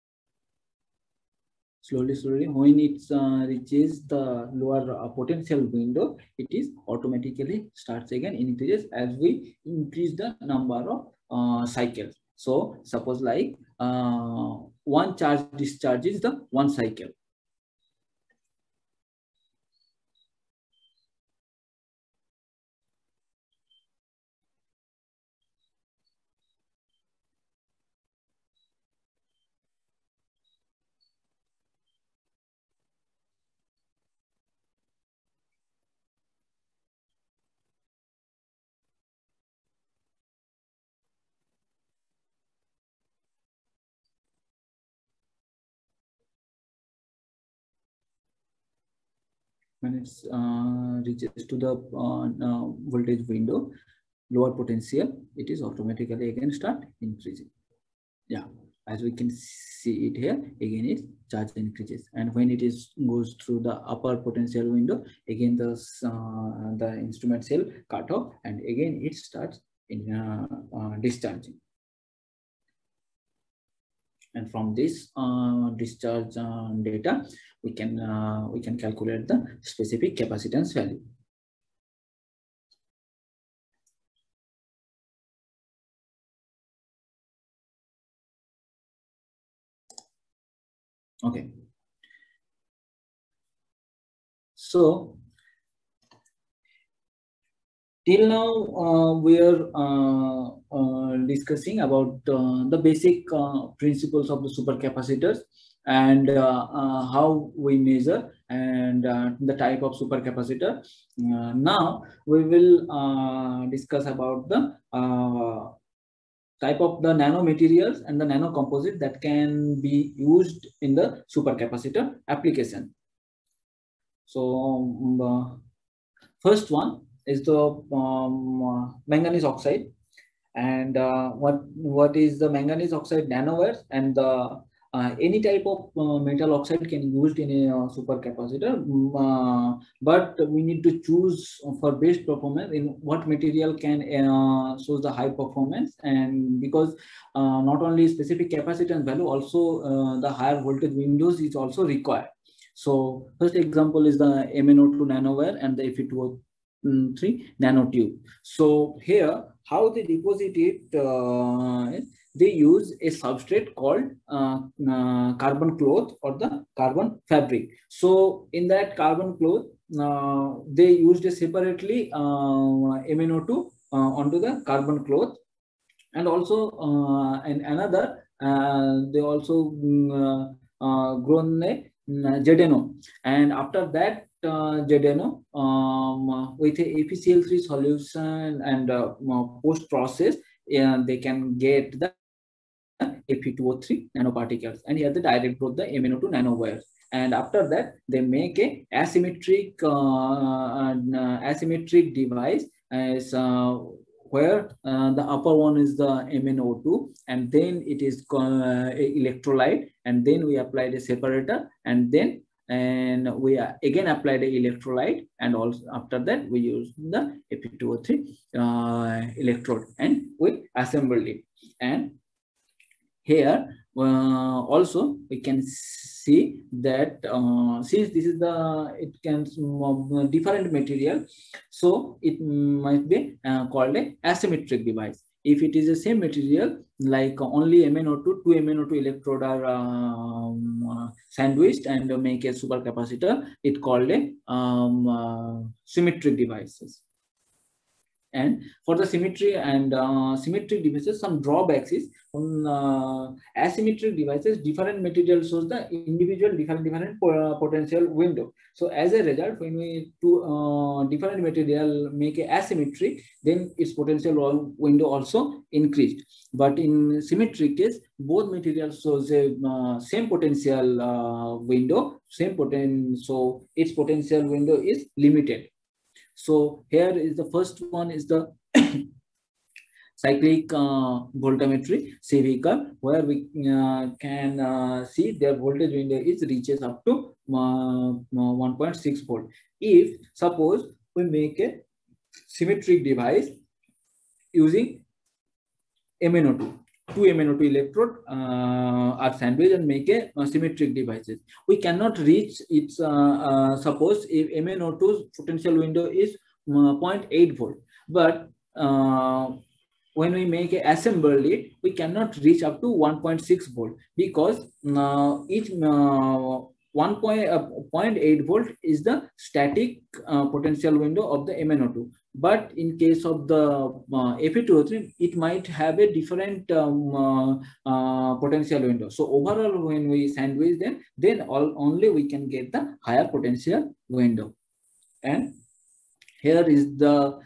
C: Slowly, when it reaches the lower potential window, it is automatically starts again increases as we increase the number of cycles. So suppose like one charge discharges the one cycle. When it reaches to the voltage window, lower potential, it is automatically again start increasing. Yeah, as we can see it here, again it charge increases, and when it is goes through the upper potential window, again the instrument cell cut off, and again it starts in discharging. And from this discharge data, we can calculate the specific capacitance value. Okay. So till now we are discussing about the basic principles of the supercapacitors, and how we measure, and the type of supercapacitor. Now we will discuss about the type of the nanomaterials and the nanocomposite that can be used in the supercapacitor application. So first one is the manganese oxide, and what is the manganese oxide nanowires, and the any type of metal oxide can be used in a supercapacitor, but we need to choose for best performance in what material can shows the high performance, and because not only specific capacitance value, also the higher voltage windows is also required. So first example is the MnO2 nanowire and the Fe2O3 nanotube. So here, how they deposit it, they use a substrate called carbon cloth or the carbon fabric. So in that carbon cloth, they used separately MnO2 onto the carbon cloth, and also and another they also grown a ZNO, and after that ZNO with a APCl3 solution and post process they can get the Fe2O3 nanoparticles, and here the direct growth the MnO2 nanowires. And after that they make a asymmetric asymmetric device as where the upper one is the MnO2, and then it is electrolyte, and then we applied a separator, and then we again applied the electrolyte, and also after that we use the Fe2O3 electrode and we assembled it. And here also we can see that since this is the it can different material, so it might be called a asymmetric device. If it is the same material, like only MnO2, two MnO2 electrode are sandwiched and make a supercapacitor, it called a symmetric devices. And for the symmetry and symmetric devices, some drawbacks is on asymmetric devices, different material shows the individual different potential window. So as a result, when we two different material make a asymmetry, then its potential window also increased. But in symmetric case, both materials shows a same potential window, same potential, so its potential window is limited. So here is the first one is the cyclic voltammetry CV curve, where we can see their voltage window is reaches up to 1.6 volt. If suppose we make a symmetric device using MnO2, two MnO2 electrode are sandwiched and make a symmetric devices, we cannot reach its suppose if MnO2's potential window is 0.8 volt, but when we make a assemble it, we cannot reach up to 1.6 volt, because each 1.8 volt is the static potential window of the MnO2. But in case of the Fe2O3, it might have a different potential window. So overall, when we sandwich them, then only we can get the higher potential window. And here is the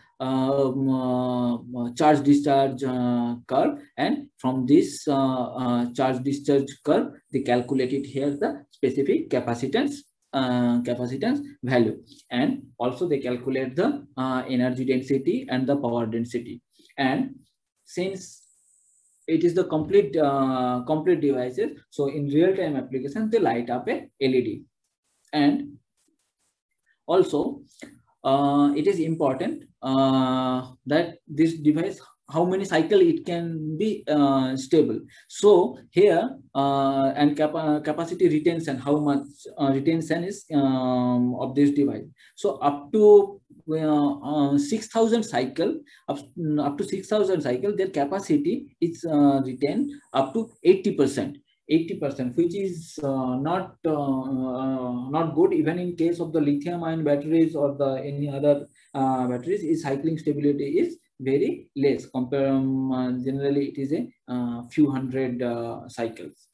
C: charge discharge curve, and from this charge discharge curve, they calculated here the specific capacitance value, and also they calculate the energy density and the power density. And since it is the complete complete devices, so in real-time applications they light up a LED. And also it is important that this device, how many cycle it can be stable. So here and capacity retention, how much retention is of this device. So up to 6,000 cycle, up to 6,000 cycle, their capacity is retained up to 80%. 80%, which is not good. Even in case of the lithium-ion batteries or the any other batteries, its cycling stability is very less. Generally, it is a few hundred cycles.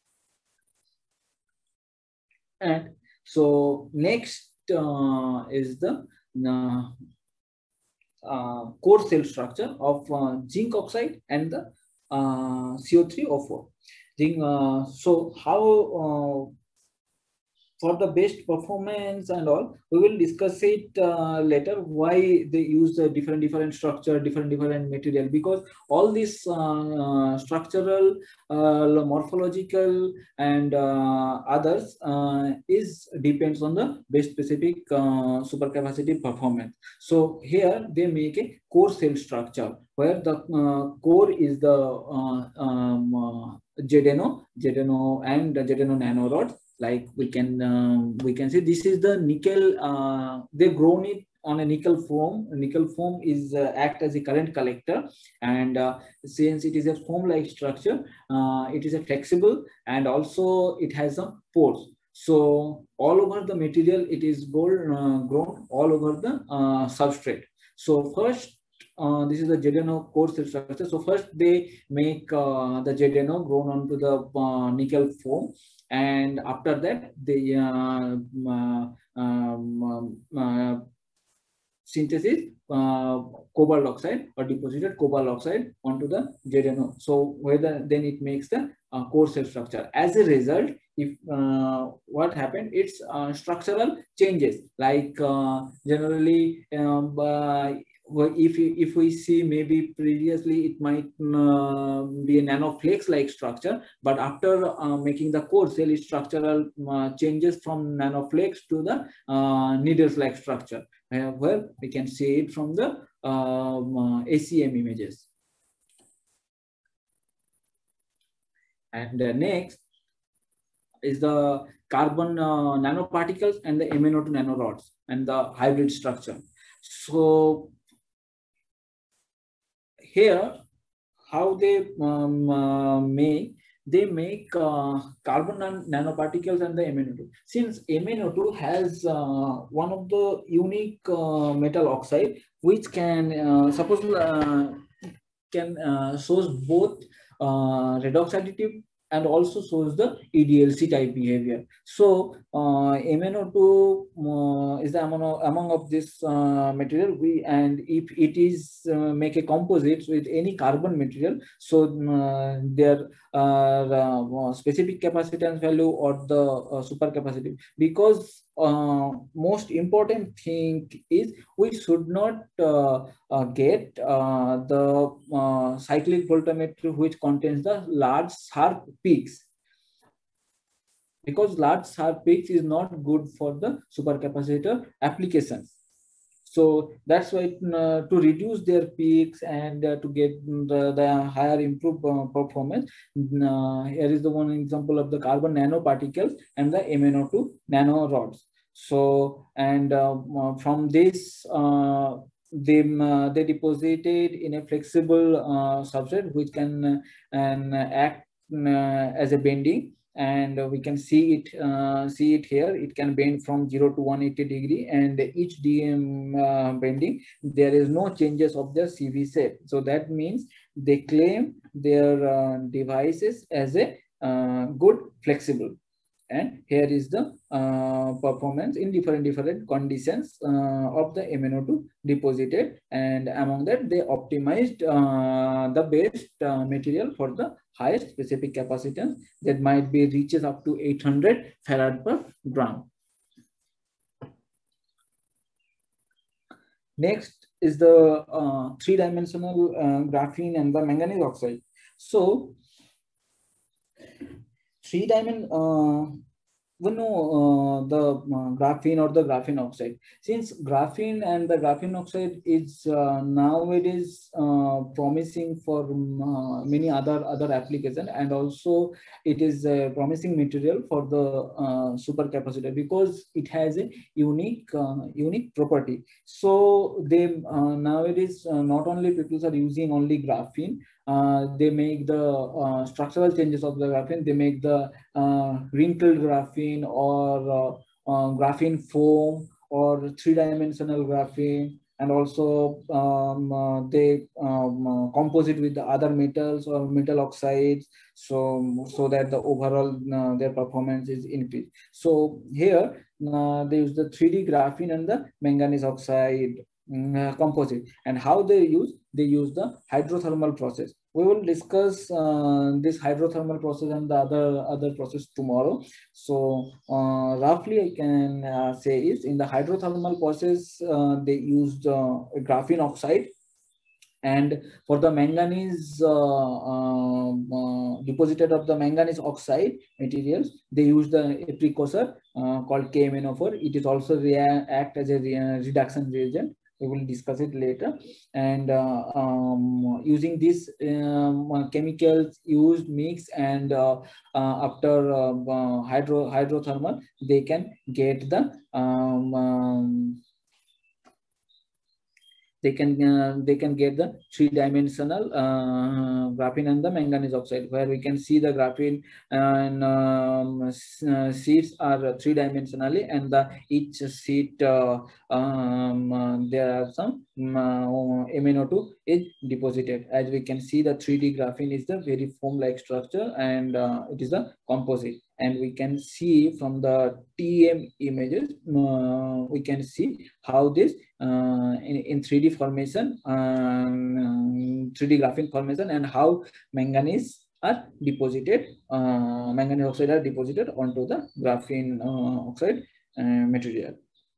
C: And so next is the core cell structure of zinc oxide and the CO3O4. So how for the best performance and all, we will discuss it later, why they use a different structure, different material, because all this structural, morphological and others is depends on the base specific supercapacitive performance. So here they make a core cell structure where the core is the ZNO and the ZNO nanorods, Like we can see this is the nickel. They've grown it on a nickel foam. Nickel foam is act as a current collector, and since it is a foam-like structure, it is a flexible, and also it has some pores. So all over the material, it is grown all over the substrate. So first, this is the ZNO core cell structure. So first they make the ZNO grown onto the nickel foam, and after that they synthesis cobalt oxide or deposited cobalt oxide onto the ZNO. So then it makes the core cell structure. As a result, if what happened, it's structural changes, like generally if we see, maybe previously it might be a nanoflakes like structure, but after making the core cell, its structural changes from nanoflakes to the needles like structure, where we can see it from the ACM images. And next is the carbon nanoparticles and the MnO2 nanorods and the hybrid structure. So here, how they make carbon nanoparticles and the MnO2. Since MnO2 has one of the unique metal oxide, which can shows both redox additive and also shows the EDLC type behavior. So MnO2 is the among of this material. And if it is make a composite with any carbon material, so their specific capacitance value or the super capacitive. Because most important thing is we should not get the cyclic voltammeter which contains the large sharp peaks, because large sharp peaks is not good for the supercapacitor applications. So that's why to reduce their peaks and to get the higher improved performance, here is the one example of the carbon nanoparticles and the MnO2 nanorods. So, and from this, they deposited in a flexible substrate which can act as a bending, and we can see it here. It can bend from 0 to 180 degree, and each DM bending, there is no changes of their CV shape. So that means they claim their devices as a good flexible. And here is the performance in different conditions of the MnO2 deposited, and among that they optimized the best material for the highest specific capacitance that might be reaches up to 800 farad per gram. Next is the three-dimensional graphene and the manganese oxide. So we know the graphene or the graphene oxide. Since graphene and the graphene oxide is nowadays promising for many other applications, and also it is a promising material for the supercapacitor because it has a unique property. So they nowadays not only people are using only graphene. They make the structural changes of the graphene. They make the wrinkled graphene or graphene foam or three-dimensional graphene, and also they composite with the other metals or metal oxides, so that the overall their performance is increased. So here they use the 3D graphene and the manganese oxide composite. And how they use the hydrothermal process. We will discuss this hydrothermal process and the other process tomorrow. So roughly I can say is in the hydrothermal process they used graphene oxide, and for the manganese deposited of the manganese oxide materials, they use a precursor called KMnO4. It is also act as a reduction reagent We will discuss it later. And using these chemicals used mix and after hydrothermal, they can get the they can get the three-dimensional graphene and the manganese oxide, where we can see the graphene and sheets are three-dimensionally, and each sheet there are some MnO2 is deposited. As we can see, the 3D graphene is the very foam-like structure, and it is a composite. And we can see from the TEM images, we can see how this in 3D formation, 3D graphene formation, and how manganese are deposited, manganese oxide are deposited onto the graphene oxide material.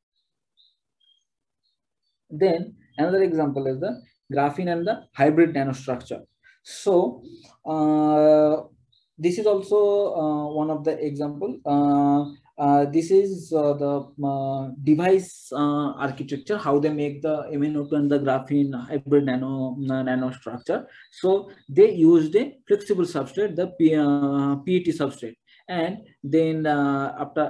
C: Then another example is the graphene and the hybrid nanostructure. So this is also one of the example. This is the device architecture, how they make the MnO2 and the graphene hybrid nanostructure. So they used a flexible substrate, the PET substrate, and then after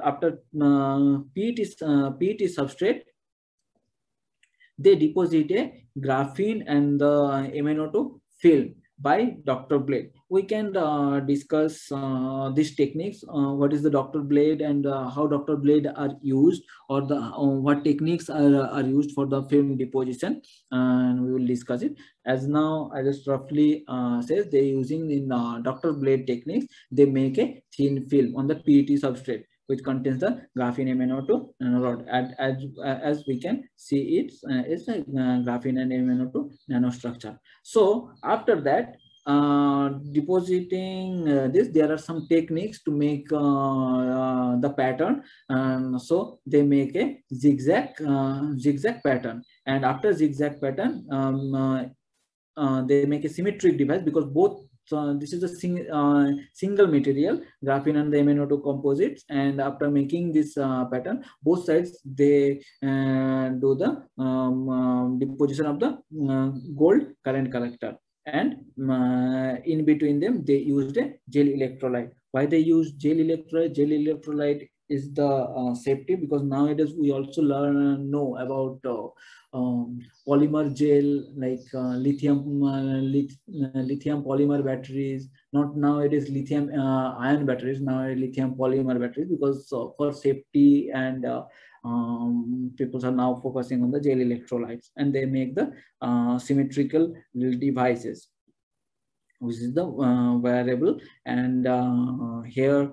C: PET substrate, they deposit a graphene and the MnO2 film by Dr. Blade. We can discuss these techniques, what is the Dr. Blade, and how Dr. Blade are used, or the what techniques are used for the film deposition, and we will discuss it. As now I just roughly says, they using in Dr. Blade techniques, they make a thin film on the PET substrate, which contains the graphene MnO2 nanorod. As we can see, it's a graphene and MnO2 nanostructure. So after that, depositing this, there are some techniques to make the pattern. So they make a zigzag pattern, and after zigzag pattern, they make a symmetric device, because both this is a single material, graphene and the MnO2 composites, and after making this pattern, both sides they do the deposition of the gold current collector, and in between them they used a gel electrolyte. Why they use gel electrolyte? Gel electrolyte is the safety, because nowadays we also know about polymer gel, like lithium polymer batteries. Not nowadays lithium ion batteries, now lithium polymer batteries, because for safety, and people are now focusing on the gel electrolytes, and they make the symmetrical devices, which is the variable. And here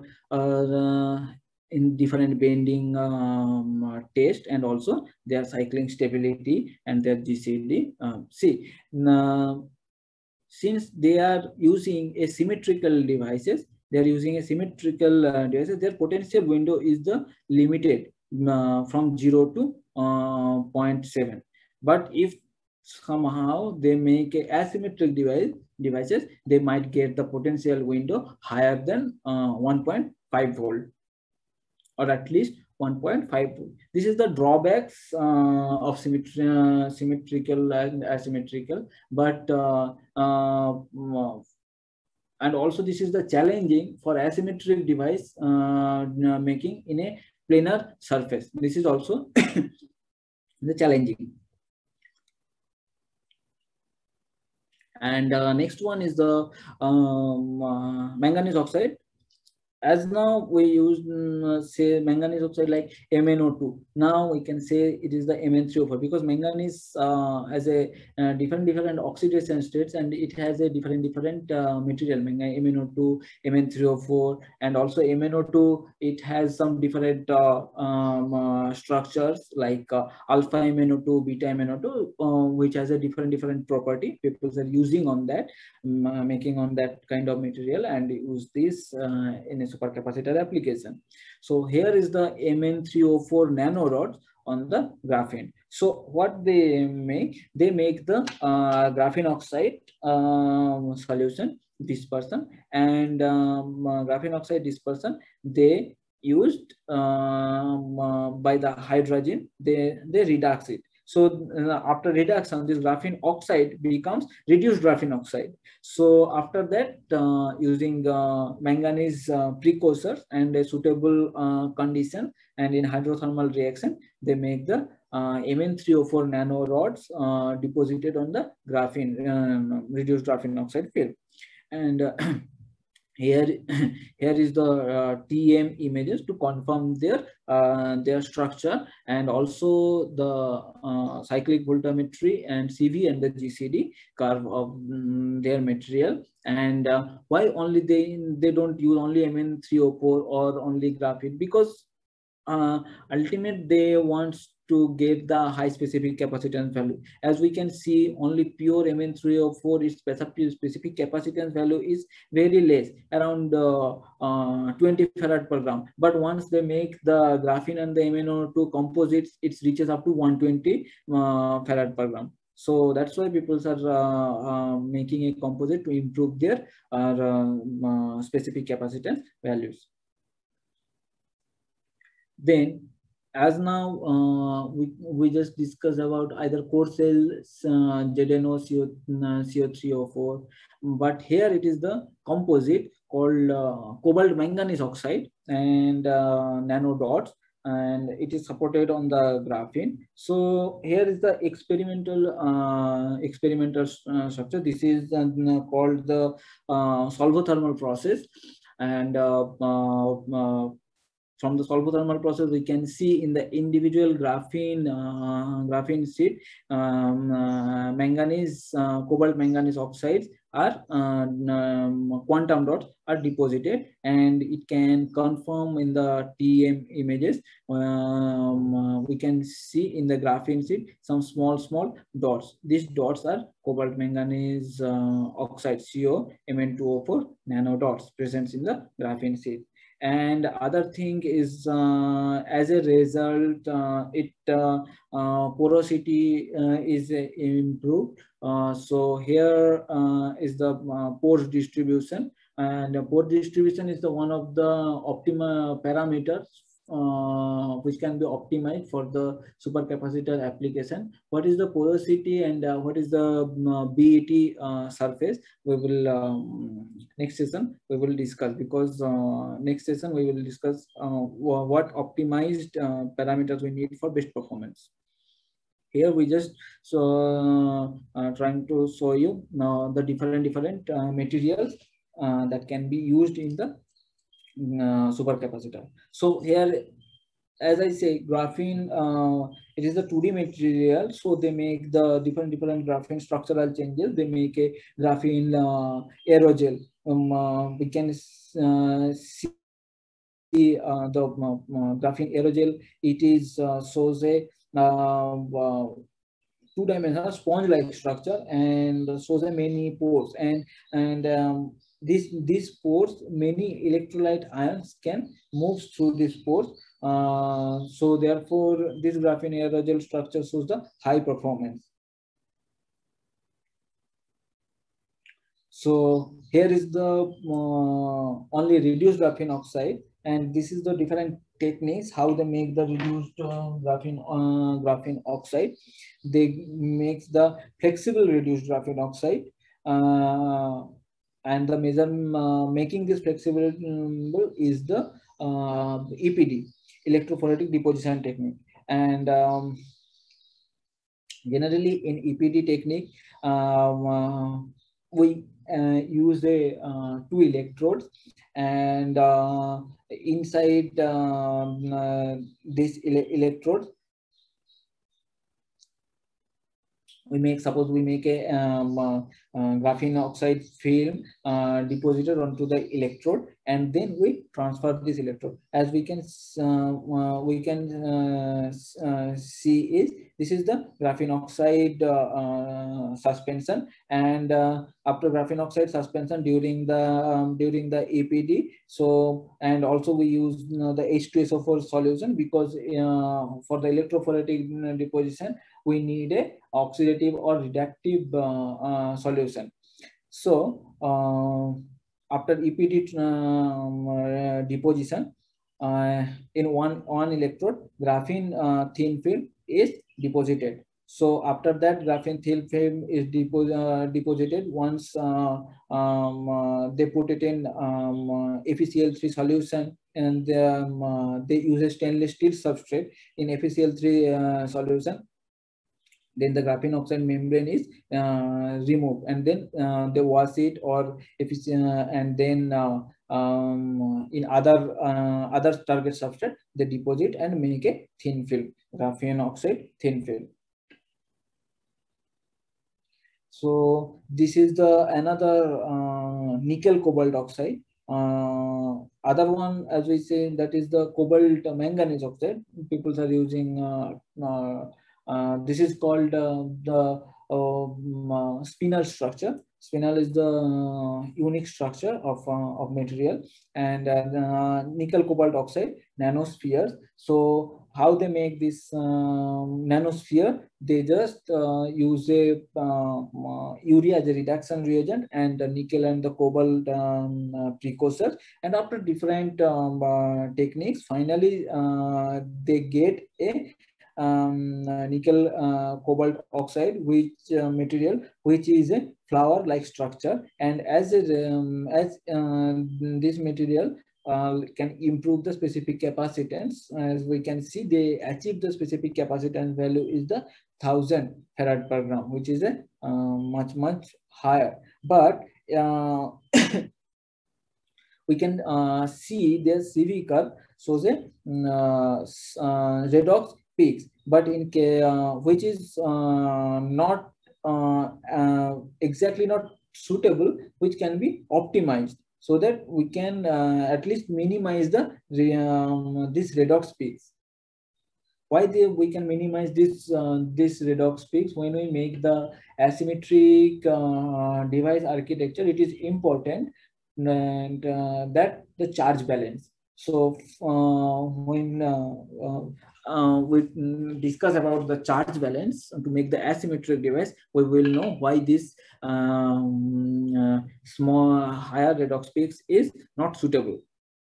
C: in different bending test, and also their cycling stability and their GCD. See, since they are using a symmetrical devices, their potential window is the limited from 0 to 0.7. But if somehow they make a asymmetric devices, they might get the potential window higher than 1.5 volt, or at least 1.5 volt. This is the drawbacks of symmetrical and asymmetrical, but and also this is the challenging for asymmetric device making in a planar surface. This is also the challenging. And next one is the manganese oxide. As now we use say manganese oxide like MnO2. Now we can say it is the Mn3O4, because manganese has a different oxidation states, and it has a different material, MnO2, Mn3O4, and also MnO2. It has some different structures like alpha MnO2, beta MnO2, which has a different property. People are using on that, making on that kind of material, and use this in a supercapacitor application. So here is the Mn3O4 nanorods on the graphene. So what they make the graphene oxide solution dispersion, and graphene oxide dispersion they used by the hydrogen, they reduce it. So after reduction, this graphene oxide becomes reduced graphene oxide. So after that, using manganese precursors and a suitable condition and in hydrothermal reaction, they make the Mn3O4 nanorods deposited on the graphene reduced graphene oxide film. And here is the TM images to confirm their structure, and also the cyclic voltammetry and CV and the GCD curve of their material. And why only they don't use only Mn3O4 or only graphene? Because ultimate they want to get the high specific capacitance value. As we can see, only pure Mn3O4 its specific capacitance value is very less, around 20 farad per gram. But once they make the graphene and the MnO2 composites, it reaches up to 120 farad per gram. So that's why people are making a composite to improve their specific capacitance values. Then, as now we just discussed about either core cells, ZNO, CO3O4, but here it is the composite called cobalt manganese oxide and nanodots, and it is supported on the graphene. So here is the experimental structure. This is called the solvothermal process, and from the solvothermal process, we can see in the individual graphene sheet, manganese, cobalt manganese oxides are quantum dots are deposited, and it can confirm in the TM images. We can see in the graphene sheet some small dots. These dots are cobalt manganese oxide, CO Mn2O4 nanodots present in the graphene sheet. And other thing is, as a result, porosity is improved. So here is the pore distribution, and pore distribution is the one of the optimal parameters which can be optimized for the supercapacitor application. What is the porosity and what is the BET surface? We will next session we will discuss, because next session we will discuss what optimized parameters we need for best performance. Here we just trying to show you now the different materials that can be used in the supercapacitor. So here, as I say, graphene, it is a 2D material, so they make the different graphene structural changes. They make a graphene aerogel. We can see the graphene aerogel. It is shows a two-dimensional sponge-like structure and shows a many pores, and these pores, many electrolyte ions can move through these pores. So therefore, this graphene aerogel structure shows the high performance. So here is the only reduced graphene oxide, and this is the different techniques how they make the reduced graphene oxide. They make the flexible reduced graphene oxide, and the making this flexible is the EPD, electrophoretic deposition technique. And generally in EPD technique, we use two electrodes, and inside this electrode, we make a graphene oxide film deposited onto the electrode, and then we transfer this electrode. As we can see is this is the graphene oxide suspension, and after graphene oxide suspension during the EPD, so, and also we use the H2SO4 solution, because for the electrophoretic deposition we need a oxidative or reductive solution. So after EPD deposition, in one electrode, graphene thin film is deposited. So after that, graphene thin film is deposited. Once they put it in FeCl3 solution, and they use a stainless steel substrate in FeCl3 solution. Then the graphene oxide membrane is removed, and then they wash it, or and then in other target substrate they deposit and make a thin film, graphene oxide thin film. So this is the another nickel cobalt oxide. Other one, as we say, that is the cobalt manganese oxide. People are using this is called the spinel structure. Spinel is the unique structure of material, and nickel cobalt oxide nanospheres. So how they make this nanosphere? They just use a urea as a reduction reagent, and the nickel and the cobalt precursors, and after different techniques, finally they get a nickel cobalt oxide, which material which is a flower like structure, and as this material can improve the specific capacitance. As we can see, they achieve the specific capacitance value is the 1000 farad per gram, which is a much higher. But we can see the CV curve shows a redox peaks, but in which is not exactly not suitable, which can be optimized, so that we can at least minimize the this redox peaks. Why we can minimize this redox peaks? When we make the asymmetric device architecture, it is important, and that the charge balance. So when we discuss about the charge balance to make the asymmetric device, we will know why this small higher redox peaks is not suitable.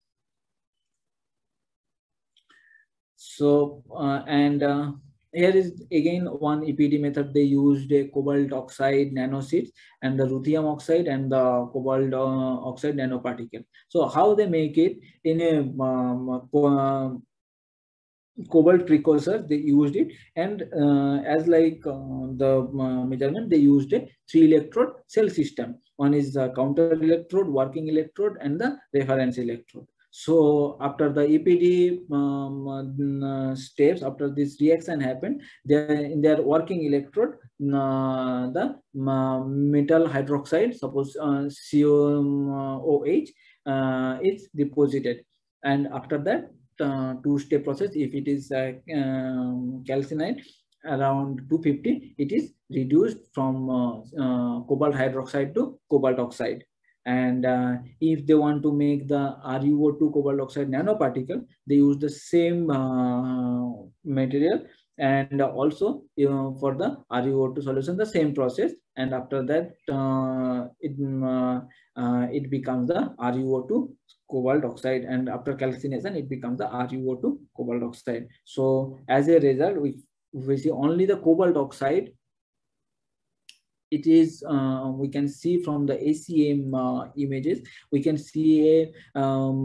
C: So here is again one EPD method. They used a cobalt oxide nanosheets and the ruthenium oxide and the cobalt oxide nanoparticle. So how they make it? In a cobalt precursor, they used it, and as like the measurement, they used a 3-electrode cell system. One is the counter electrode, working electrode, and the reference electrode. So after the EPD steps, after this reaction happened, in their working electrode, the metal hydroxide, suppose COOH, is deposited, and after that, two-step process. If it is calcinite around 250, it is reduced from cobalt hydroxide to cobalt oxide. And if they want to make the RuO2 cobalt oxide nanoparticle, they use the same material, and also for the RuO2 solution, the same process. And after that, it becomes the RuO2 cobalt oxide, and after calcination, it becomes the RuO2 cobalt oxide. So as a result, we see only the cobalt oxide. It is we can see from the ACM images, we can see a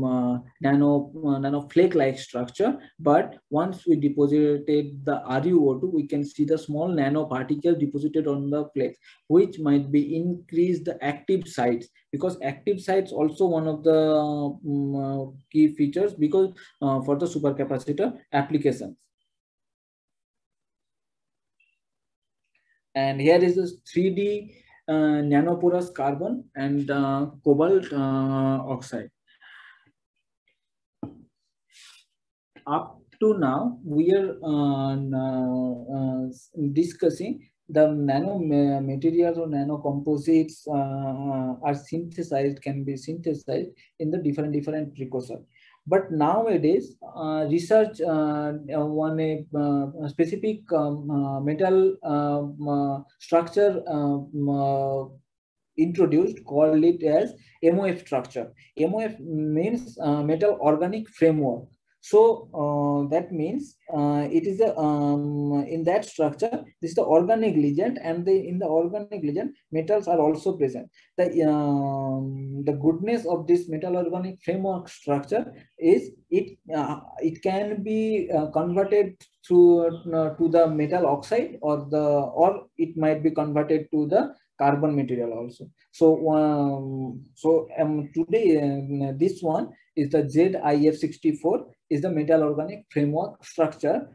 C: nano flake like structure, but once we deposited the RuO2, we can see the small nanoparticle deposited on the flakes, which might be increase the active sites, because active sites also one of the key features, because for the supercapacitor applications. And here is this 3D nanoporous carbon and cobalt oxide. Up to now, we are discussing the nano materials or nano composites are synthesized, can be synthesized in the different precursors. But nowadays, research on a specific metal structure introduced, called it as MOF structure. MOF means metal organic framework. So that means it is a in that structure, this is the organic legend, and in the organic legend, metals are also present. The goodness of this metal organic framework structure is it can be converted to the metal oxide, or it might be converted to the carbon material also. So today this one is the ZIF64 is the metal organic framework structure.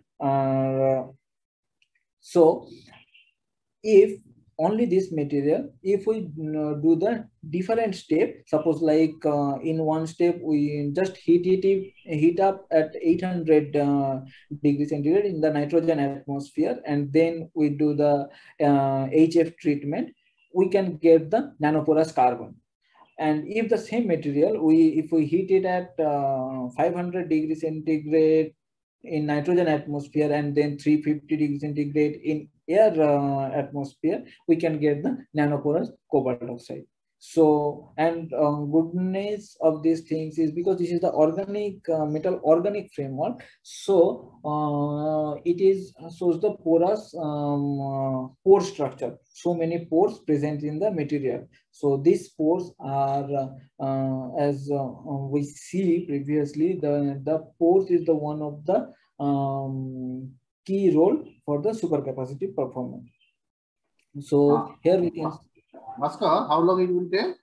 C: So if only this material, if we do the different step, suppose like in one step we just heat up at 800 degrees centigrade in the nitrogen atmosphere, and then we do the HF treatment, we can get the nanoporous carbon. And if the same material, if we heat it at 500 degrees centigrade in nitrogen atmosphere, and then 350 degrees centigrade in air atmosphere, we can get the nanoporous cobalt oxide. So, and goodness of these things is because this is the organic metal organic framework. So it shows the porous pore structure. So many pores present in the material. So these pores are, as we see previously, the pores is the one of the key role for the supercapacitive performance. So here we can.
A: Bhaskar, how long it will take?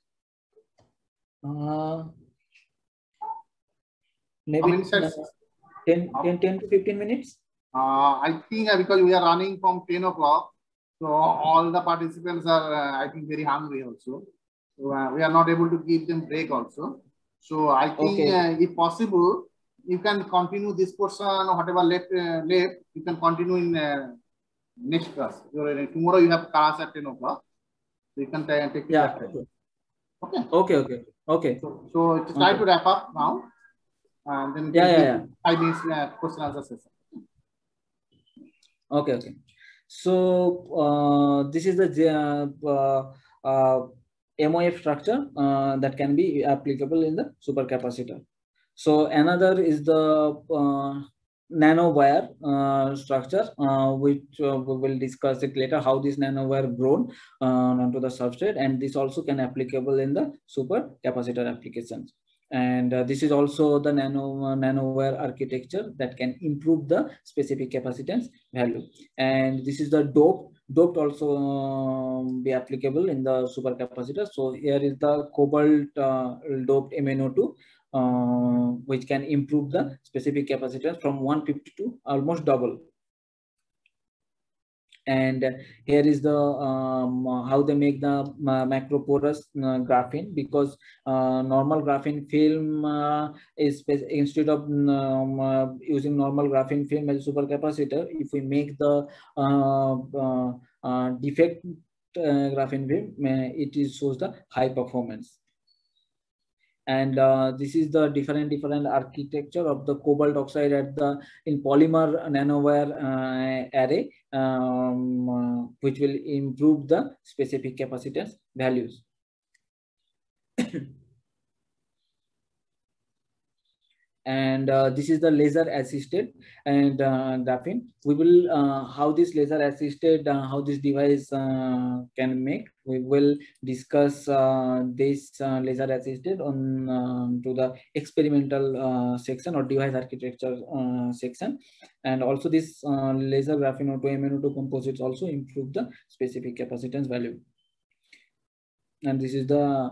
C: Maybe 10 to 15 minutes.
A: I think because we are running from 10 o'clock, so all the participants are, I think, very hungry also. So we are not able to give them break also. So I think if possible, you can continue this portion or whatever left, you can continue in next class. Tomorrow you have class at 10 o'clock. So you can take it that time.
C: Okay. Okay.
A: So it's try to wrap up now. And then 5 minutes question answer session.
C: Okay. So this is the MOF structure that can be applicable in the supercapacitor. So another is the nanowire structure, which we will discuss it later, how this nanowire grown onto the substrate, and this also can applicable in the supercapacitor applications. And this is also the nanowire architecture that can improve the specific capacitance value. And this is the doped also be applicable in the supercapacitor. So here is the cobalt doped MnO2, which can improve the specific capacitance from 150 to almost double. And here is the how they make the macroporous graphene, because normal graphene film is, instead of using normal graphene film as a supercapacitor, if we make the defect graphene film, it shows the high performance. And this is the different architecture of the cobalt oxide in polymer nanowire array, which will improve the specific capacitance values. And this is the laser assisted and graphene. We will how this laser assisted, how this device can make. We will discuss this laser assisted on to the experimental section or device architecture section. And also this laser graphene O2 MnO2 composites also improve the specific capacitance value. And this is the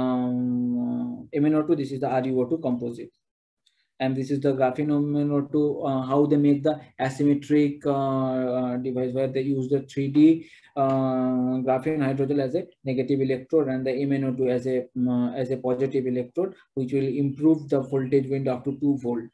C: MnO2, this is the RuO2 composite. And this is the graphene MnO2, how they make the asymmetric device, where they use the 3D graphene hydrogel as a negative electrode and the MnO2 as a positive electrode, which will improve the voltage window up to 2 volt.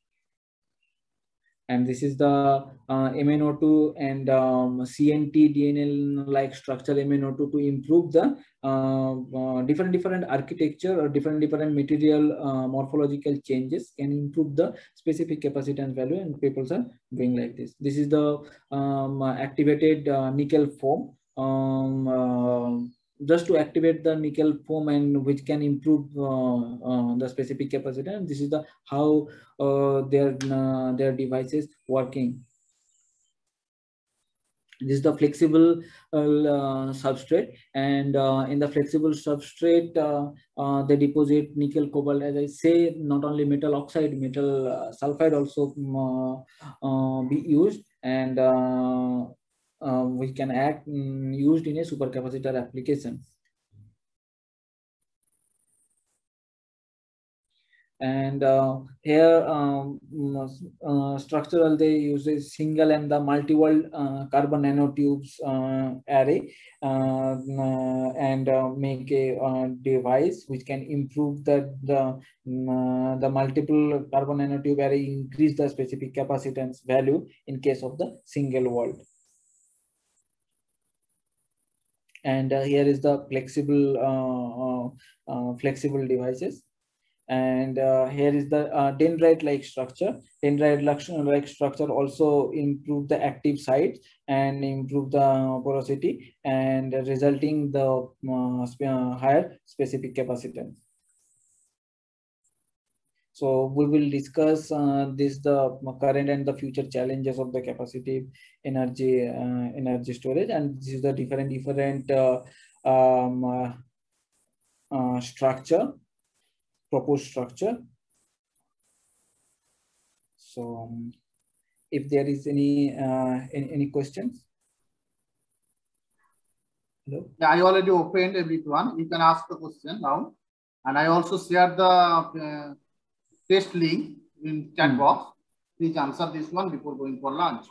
C: And this is the MnO2 and CNT DNL like structure MnO2 to improve the different architecture or different material morphological changes can improve the specific capacitance value, and people are doing like this. This is the activated nickel foam just to activate the nickel foam, and which can improve the specific capacitance. This is the how their devices working. This is the flexible substrate, and in the flexible substrate they deposit nickel, cobalt, as I say, not only metal oxide, metal sulfide also be used, and we can act used in a supercapacitor application. And here structural, they use a single and the multi-wall carbon nanotubes array, and make a device which can improve the multiple carbon nanotube array, increase the specific capacitance value in case of the single wall. And here is the flexible devices. And here is the dendrite-like structure. Dendrite-like structure also improve the active sites and improve the porosity, and resulting the higher specific capacitance. So we will discuss the current and the future challenges of the capacitive energy storage, and this is the different proposed structure. So if there is any questions. Hello?
A: Yeah, I already opened everyone. You can ask the question now. And I also shared the test link in chat box. Please answer this one before going for lunch.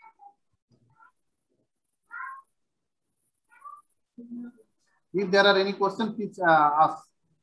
A: If there are any questions, please ask.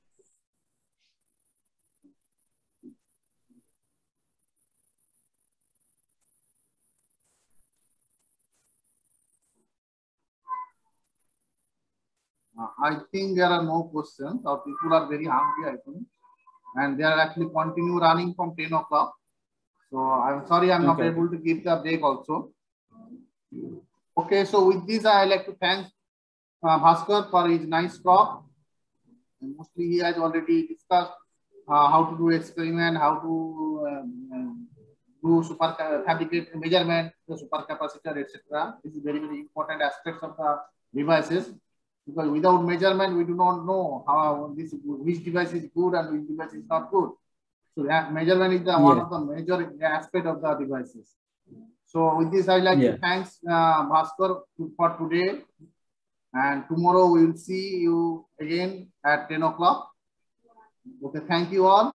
A: I think there are no questions, or people are very hungry, I think. And they are actually continue running from 10 o'clock. So I'm sorry, I'm not able to give the break also. Okay, so with this, I like to thank Bhaskar for his nice talk. And mostly he has already discussed how to do experiment, how to do fabricate measurement, the supercapacitor, etc. This is very, very important aspects of the devices. Because without measurement, we do not know how which device is good and which device is not good. So that measurement is one of the major aspect of the devices. So with this, I like to thank Bhaskar for today. And tomorrow we will see you again at 10 o'clock. Okay, thank you all.